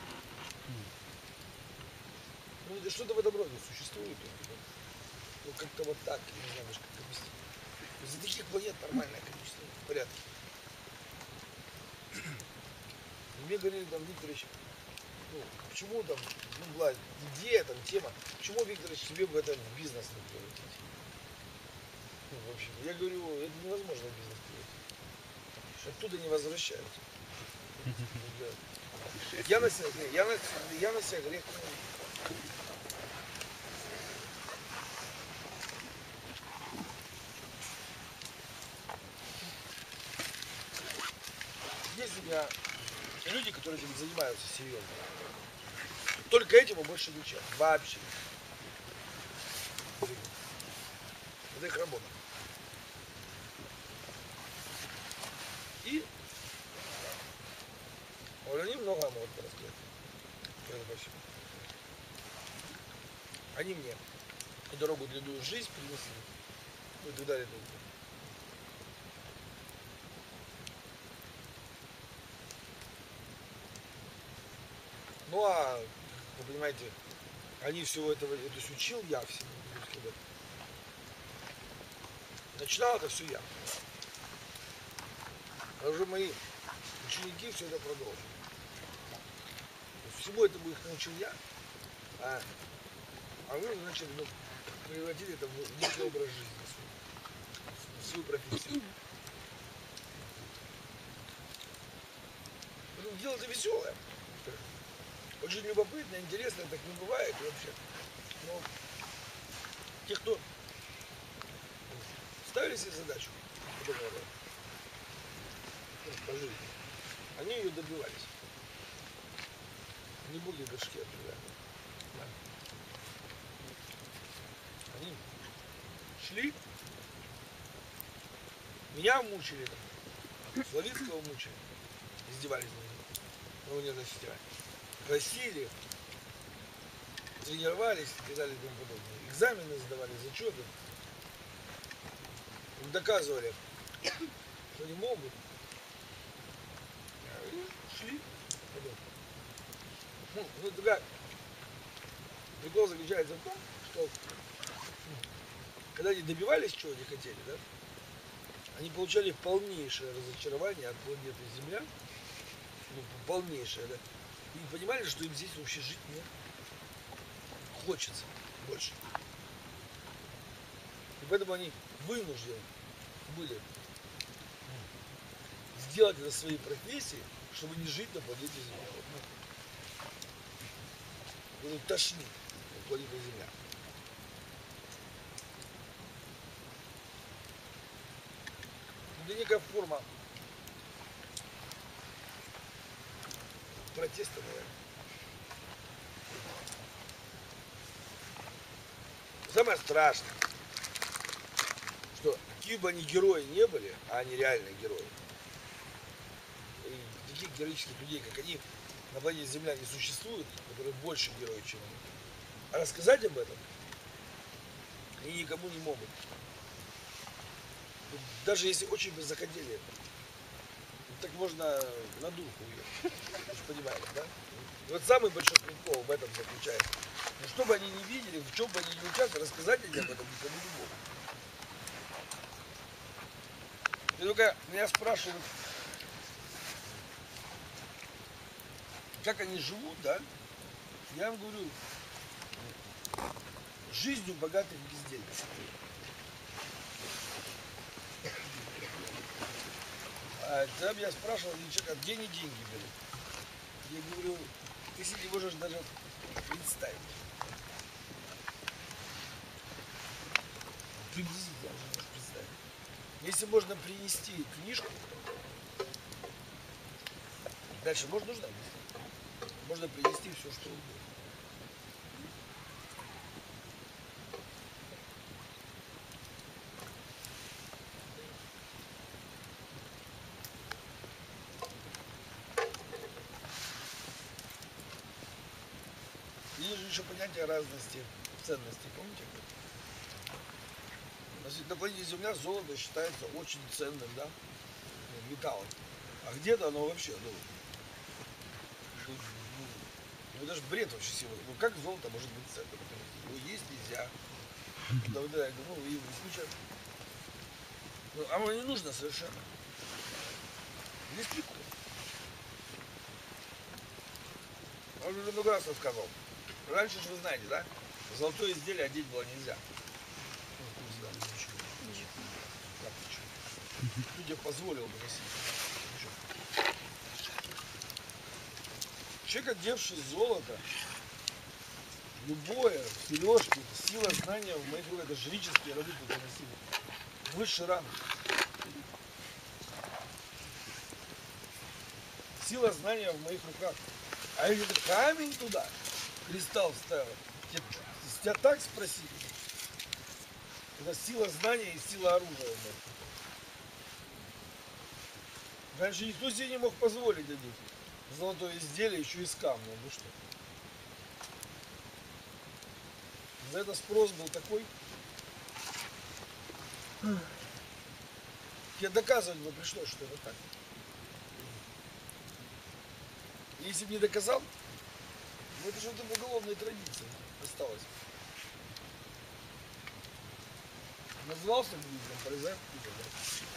Ну, это что-то в этом роде существует. Ну, как-то вот так, я не знаю, как объяснить. За таких планет нормальное количество, в порядке. И мне говорили там, Викторович, ну, почему там, ну, была идея, там, тема, почему, Викторович, тебе в этом бизнес не превратить? Ну, в общем, я говорю, это невозможно в бизнес превратить. Оттуда не возвращаются. Я на себя грех не Есть у меня люди, которые этим занимаются серьезно. Только этим и больше ничем. Вообще. Это их работа. И вот они много могут рассказать. Они мне и дорогу длинную жизнь принесли. Ну и так далее. Ну а, вы понимаете, они всего этого, то есть учил я всему. Начинал это все я. А уже мои ученики все это продолжили. Всему этому их научил я, а вы, значит, ну, превратили это в некий образ жизни, в свою профессию. Ну, дело-то веселое. Очень любопытно, интересно, так не бывает вообще. Но те, кто ставили себе задачу по жизни, они ее добивались. Не были дошки определенно. Они шли, меня мучили, Славицкого мучили, издевались над ним, на университете. Просили, тренировались и так далее и тому подобное. Экзамены сдавали, зачеты. Им доказывали, что не могут. И шли. Ну, такая прикол заключается в том, что когда они добивались чего они хотели, да, они получали полнейшее разочарование от планеты Земля, ну, полнейшее, да, и понимали, что им здесь вообще жить не хочется больше. И поэтому они вынуждены были сделать это своей профессией, чтобы не жить на планете Земля. Ну, тошнит на планете Земля. Это некая форма протеста, наверное. Самое страшное, что какие бы они герои не были, а они реально герои. И таких героических людей, как они, на планете Земля не существует, которые больше герои, чем они. А рассказать об этом они никому не могут. Даже если очень бы захотели, так можно на дурку уехать. Вы же понимаете, да? И вот самый большой прикол в этом заключается. Но что бы они ни видели, в чем бы они ни участвовали, рассказать они об этом никому не могут. И только меня спрашивают, как они живут, да? Я вам говорю, жизнью богатых бездельников. А тогда меня спрашивал человек, где они деньги берут? Я говорю, ты себе не можешь даже представить. Приблизительно уже можешь представить. Если можно принести книжку, дальше можно нужно объяснить. Можно принести все, что угодно. Есть же еще понятие разности ценностей, помните? На планете Земля золото считается очень ценным, да, металлом. А где-то оно вообще, ну это же бред вообще сегодня. Ну как золото может быть ценным? Его есть нельзя. Ну и куча. Ну, а оно не нужно совершенно. Здесь прикол. Он уже много раз рассказывал. Раньше же вы знаете, да? Золотое изделие одеть было нельзя. Людям позволил бы носить. Человек, одевший золото, Любое, сережки, сила знания в моих руках, это жрические роды тут заносили. Высший ранг. Сила знания в моих руках. А если ты камень туда, кристалл вставил, тебя так спросили. Это сила знания и сила оружия. Раньше никто себе не мог позволить одеть золотое изделие еще и с камня. Ну что? За это спрос был такой. Тебе доказывать бы пришлось, что это так. Если бы не доказал, ну это же в уголовной традиции осталось. Назвался грибом, полезай в кубок, да?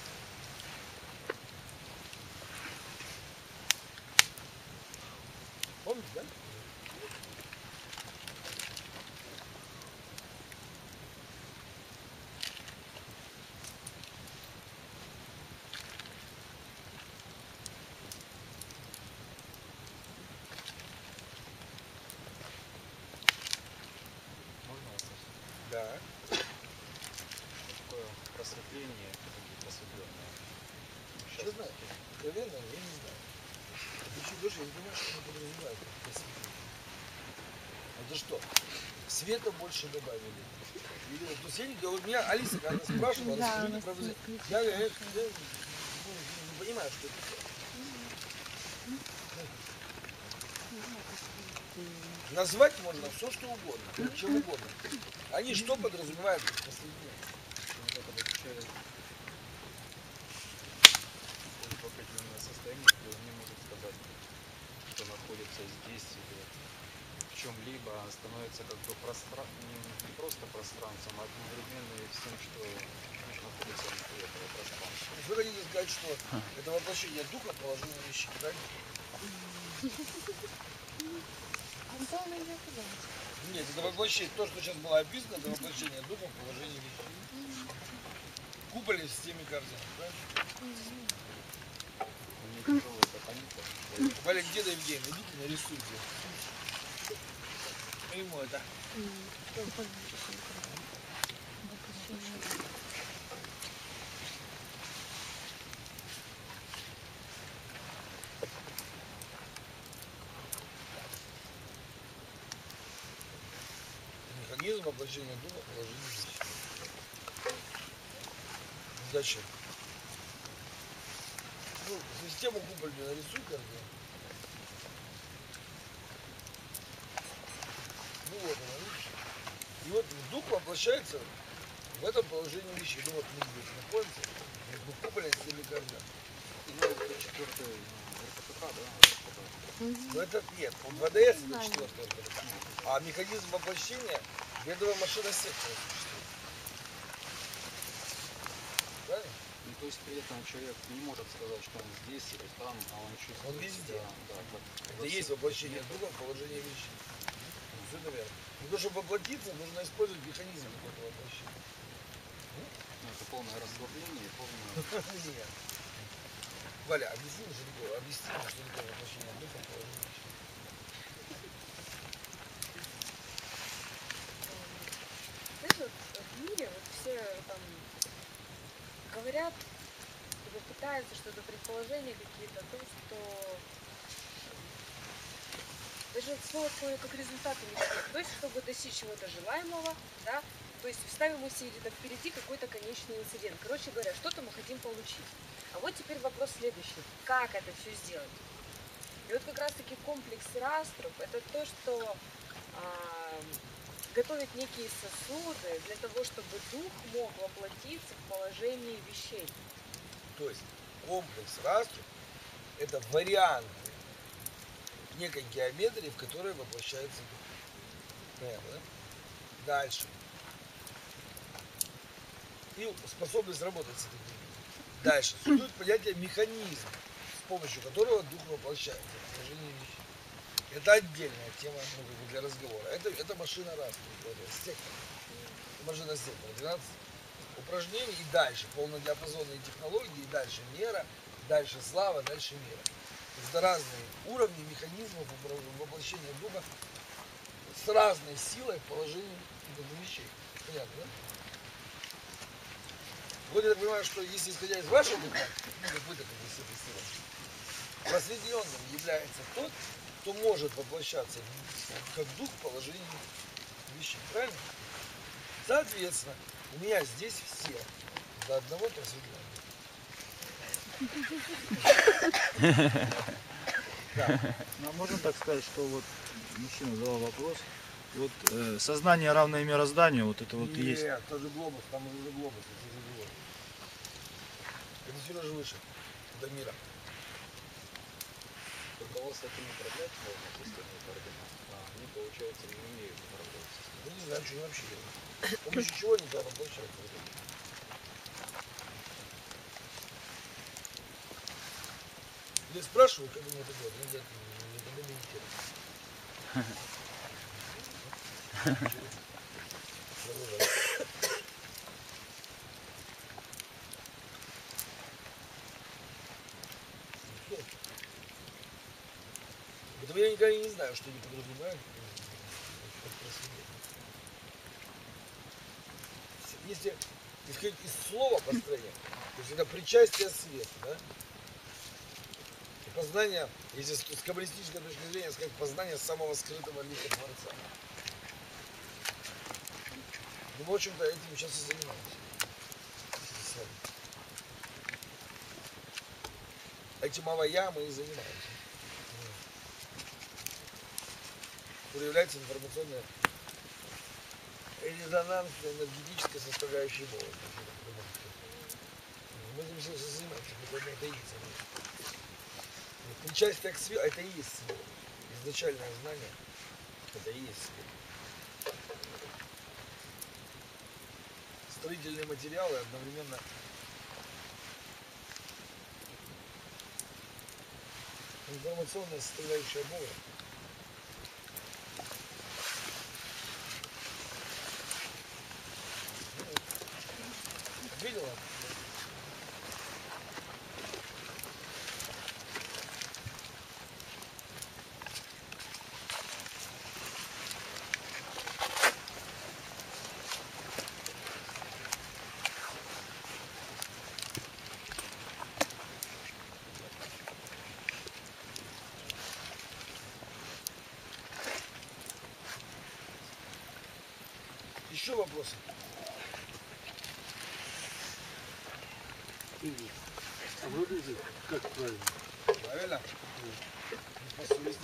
Помните, да? Можно вас спросить? Да. Такое просветление, такие просветленные. Честно, откровенно, я не знаю. Еще даже я не понимаю, что они подразумевают под просветление. Это что? Света больше добавили. Или, вот, то есть я не, вот меня Алиса, когда спрашивала, расскажите про просветление. Я не понимаю, что это такое. Назвать можно все, что угодно, чем угодно. Они что подразумевают под просветление? Человек обучает в определенное состояние, где он не может сказать, что находится здесь или в чем-либо, а становится как бы не просто пространством, а одновременно и всем, что находится внутри этого пространства. Вы хотите сказать, что это воплощение духа положения вещей, правильно? Нет, это воплощение, то, что сейчас было описано, это воплощение духа в положении вещей. Куполи с теми координатами, правильно? Мне тяжело это понять. Валя, деда Евгения, идите нарисуйте. Ему это. Механизм воплощения духа в положении вещей. Дальше. Ну, систему купольную нарисуй картину. Ну вот она, видишь? И вот дух воплощается в этом положении вещей. Ну вот мы здесь находимся, между куполем и всеми координатами. Ну, это четвертый РКПК, да? Но это нет, он ВДС это четвертый РКПК. А механизм воплощения бедовая машина сектора существует. Правильно? Ну, то есть при этом человек не может сказать, что он здесь или там, а он чувствует Он везде. себя, да, Это и есть воплощение духа в положении вещей. Все это верно. Для того, чтобы воплотиться, нужно использовать механизм какого-то воплощения. Ну, это полное расслабление, полное... Нет. Валя, объясни, что такое воплощение духа в положении вещей. Знаешь, вот в мире вот все там говорят, либо пытаются что-то, предположения какие-то, о том, что даже вот слово такое, как результаты не хотят. То есть, чтобы достичь чего-то желаемого, да, то есть ставим мы себе где-то впереди какой-то конечный инцидент. Короче говоря, что-то мы хотим получить. А вот теперь вопрос следующий. Как это все сделать? И вот как раз-таки комплекс раструб – это то, что готовит некие сосуды для того, чтобы дух мог воплотиться в положении вещей. То есть комплекс раструб – это варианты некой геометрии, в которой воплощается дух. Понятно, да? Дальше. И способность работать с этим. Дальше. Существует понятие механизм, с помощью которого дух воплощается в положении вещей. Это отдельная тема для разговора. Это машина раструб. Сектор. Машина сектора. 12 упражнений и дальше. Полнодиапазонные технологии, и дальше мера, дальше слава, дальше мера. Это разные уровни механизмов воплощения духа с с разной силой положение вещей. Понятно, да? Вот я так понимаю, что если исходя из вашего дыхания, ну, как вы так силой, просветленным является тот, кто может воплощаться как дух в положении вещей. Правильно? Соответственно, у меня здесь все до одного просветленного. Да. Ну, а можно так сказать, что вот мужчина задал вопрос. Вот сознание, равное мирозданию, вот это вот есть. Нет, тоже глобус, там уже глобус, это уже другое. Это Сережа выше, до мира. Только вот с такими управлять можно системой координат, а они, получается, не умеют управлять системой. Я не знаю, что они вообще делают. С помощью чего они там воплощаются? Я спрашиваю, как они это делают, никогда не интересно. Поэтому я никогда не знаю, что они подразумевают под просветлением. Если исходить из слова построения, то есть это причастие света, да? И познание, если с каббалистической точки зрения, сказать, познание самого скрытого лика Творца. Ну, в общем-то, этим сейчас и занимаемся. Этим авая мы и занимаемся. Который является информационной резонансной энергетической составляющей Бога. Мы этим все занимаемся, это и есть. Причастие к свету, это и есть свет. Изначальное знание, это и есть свет. Строительные материалы одновременно информационная составляющая Бога. Видела? Еще вопросы? А вот эти, как правильно? Правильно? По совести.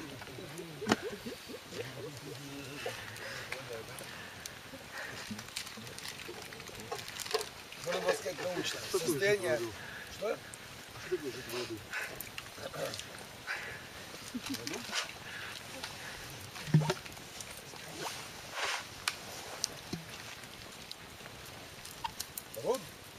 Можно было сказать научно. Состояние. Что? Что такое жить в аду? Род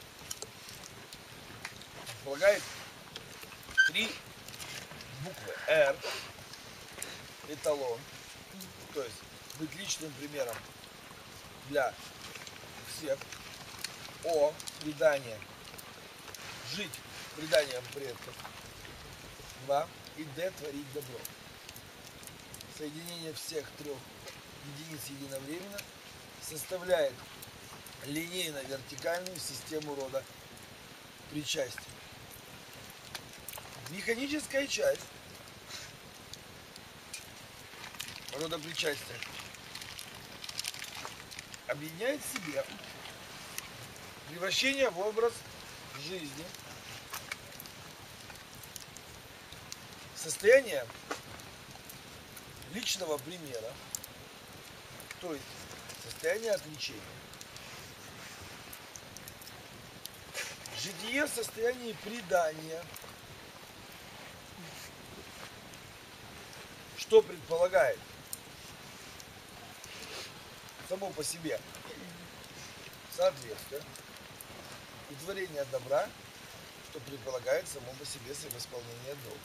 предполагает 3 буквы. Р, эталон, то есть быть личным примером для всех. О, предание, жить преданием предков. 2. И Д, творить добро. Соединение всех 3 единиц единовременно составляет линейно-вертикальную систему рода причастия. Механическая часть рода причастия объединяет в себе превращение в образ жизни, состояние личного примера, то есть состояние отличения. Житие в состоянии предания, что предполагает само по себе соответствие и творение добра, что предполагает само по себе самоисполнение долга.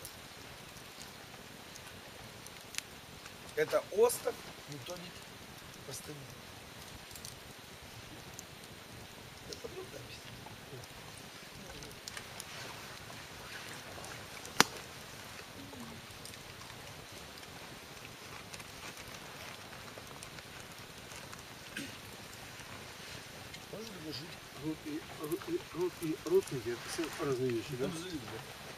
Это остов методики постановления. Это подробно объяснить. род и родственники это все разные вещи, да? Абсолютно.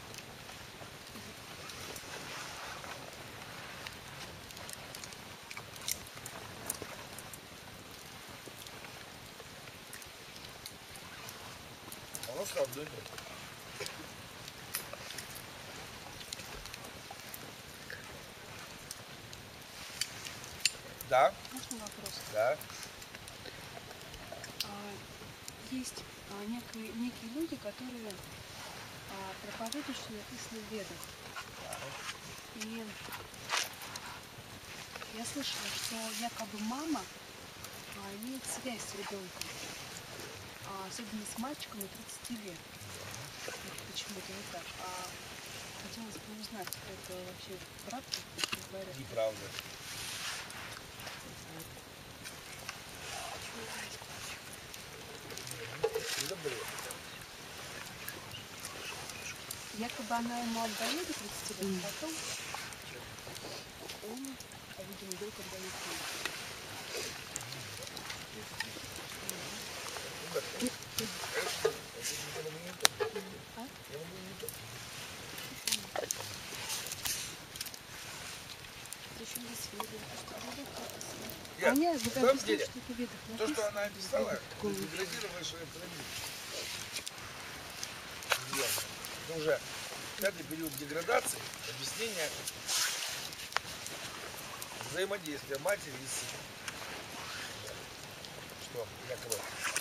А у нас одно и то же. Да, Можно вопрос? да. Есть некие люди, которые проповедуют, что написано в Ведах. И я слышала, что якобы мама имеет связь с ребенком, особенно с мальчиком до 30 лет. Почему это не так? Хотелось бы узнать, это вообще правда, что говорят? Неправда. Это бред. Якобы она ему отдает до 30 лет, а потом он, видимо, долго отдает ей. Еще есть видео, что Ведах написано. Нет, Вы на самом объясните, деле, что это в Ведах то, написано. что она описала, деградировавшая традиция. Это уже пятый период деградации, объяснение взаимодействия матери и сына. Что якобы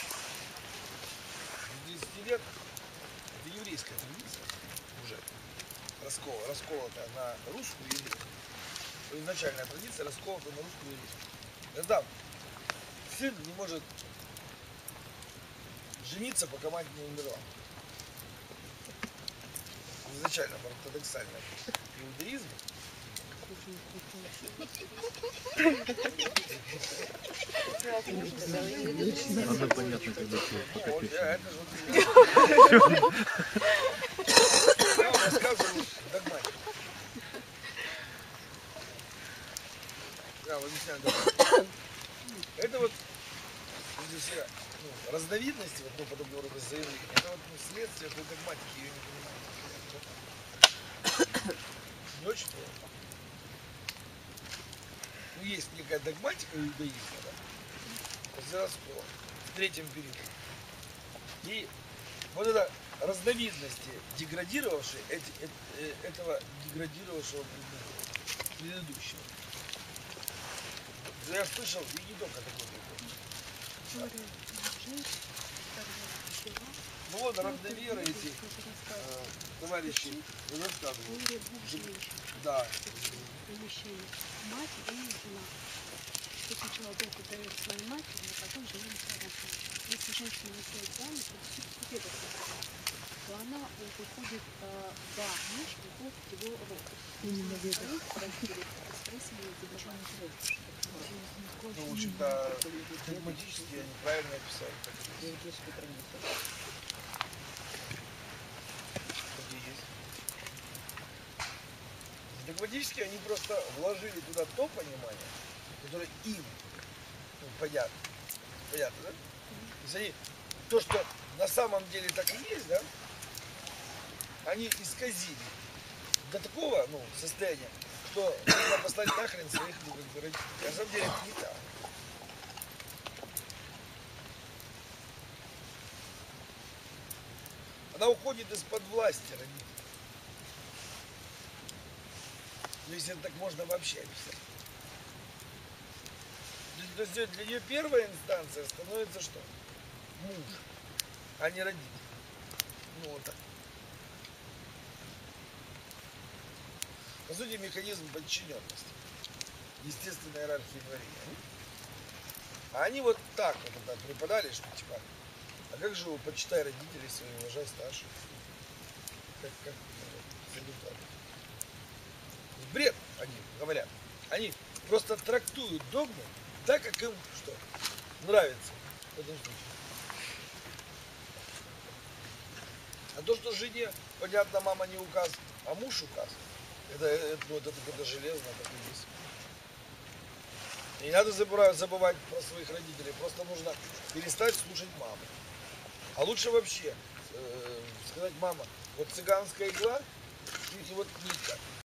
с 10 лет это еврейская традиция уже расколота на русскую и еврейскую. Изначальная традиция расколота на русскую и еврейскую. Когда сын не может жениться, пока мать не умерла. Изначально ортодоксальный иудаизм. Надо понятно, когда ты Вот, это же я вам рассказываю догматику. Я вам объясняю догматику. Это вот эти все разновидности, вот, подобного рода заявления, это вот следствие этой догматики, ее не понимаю. Не очень плохо. Ну, есть некая догматика иудаизма, да? После раскола, в третьем периоде. И вот это разновидности деградировавшей, этого деградировавшего предыдущего. Я слышал, и не только такой прикол. Ну вот равноверы эти товарищи рассказывают. Да. Мать и жена. Если человек дает своей матери, а потом жена не. Если женщина выходит замуж, то все это то она выходит, да, муж выходит в его род. Именно в это. Ну, в общем-то, догматически они правильно описали. Догматически они просто вложили туда то понимание, которое им понятно. Понятно, да? То есть они, то, что на самом деле так и есть, да, они исказили до такого состояния, что нужно послать нахрен своих родителей. На самом деле это не так. Она уходит из-под власти родителей. Ну, если так можно вообще описать. То есть для нее первая инстанция становится что? Муж, а не родитель. Ну вот так. По сути, механизм подчиненности. Естественная иерархия творения. А они вот так вот тогда преподали, что типа, а как же почитай родителей своих, уважай старших. Как бред они говорят. Они просто трактуют догму так, как им что? Нравится в этом случае. А то, что жене, понятно, мама не указ, а муж указ, это железно, так и есть. И не надо забывать про своих родителей, просто нужно перестать слушать маму. А лучше вообще сказать, мама, вот цыганская игла и вот нитка.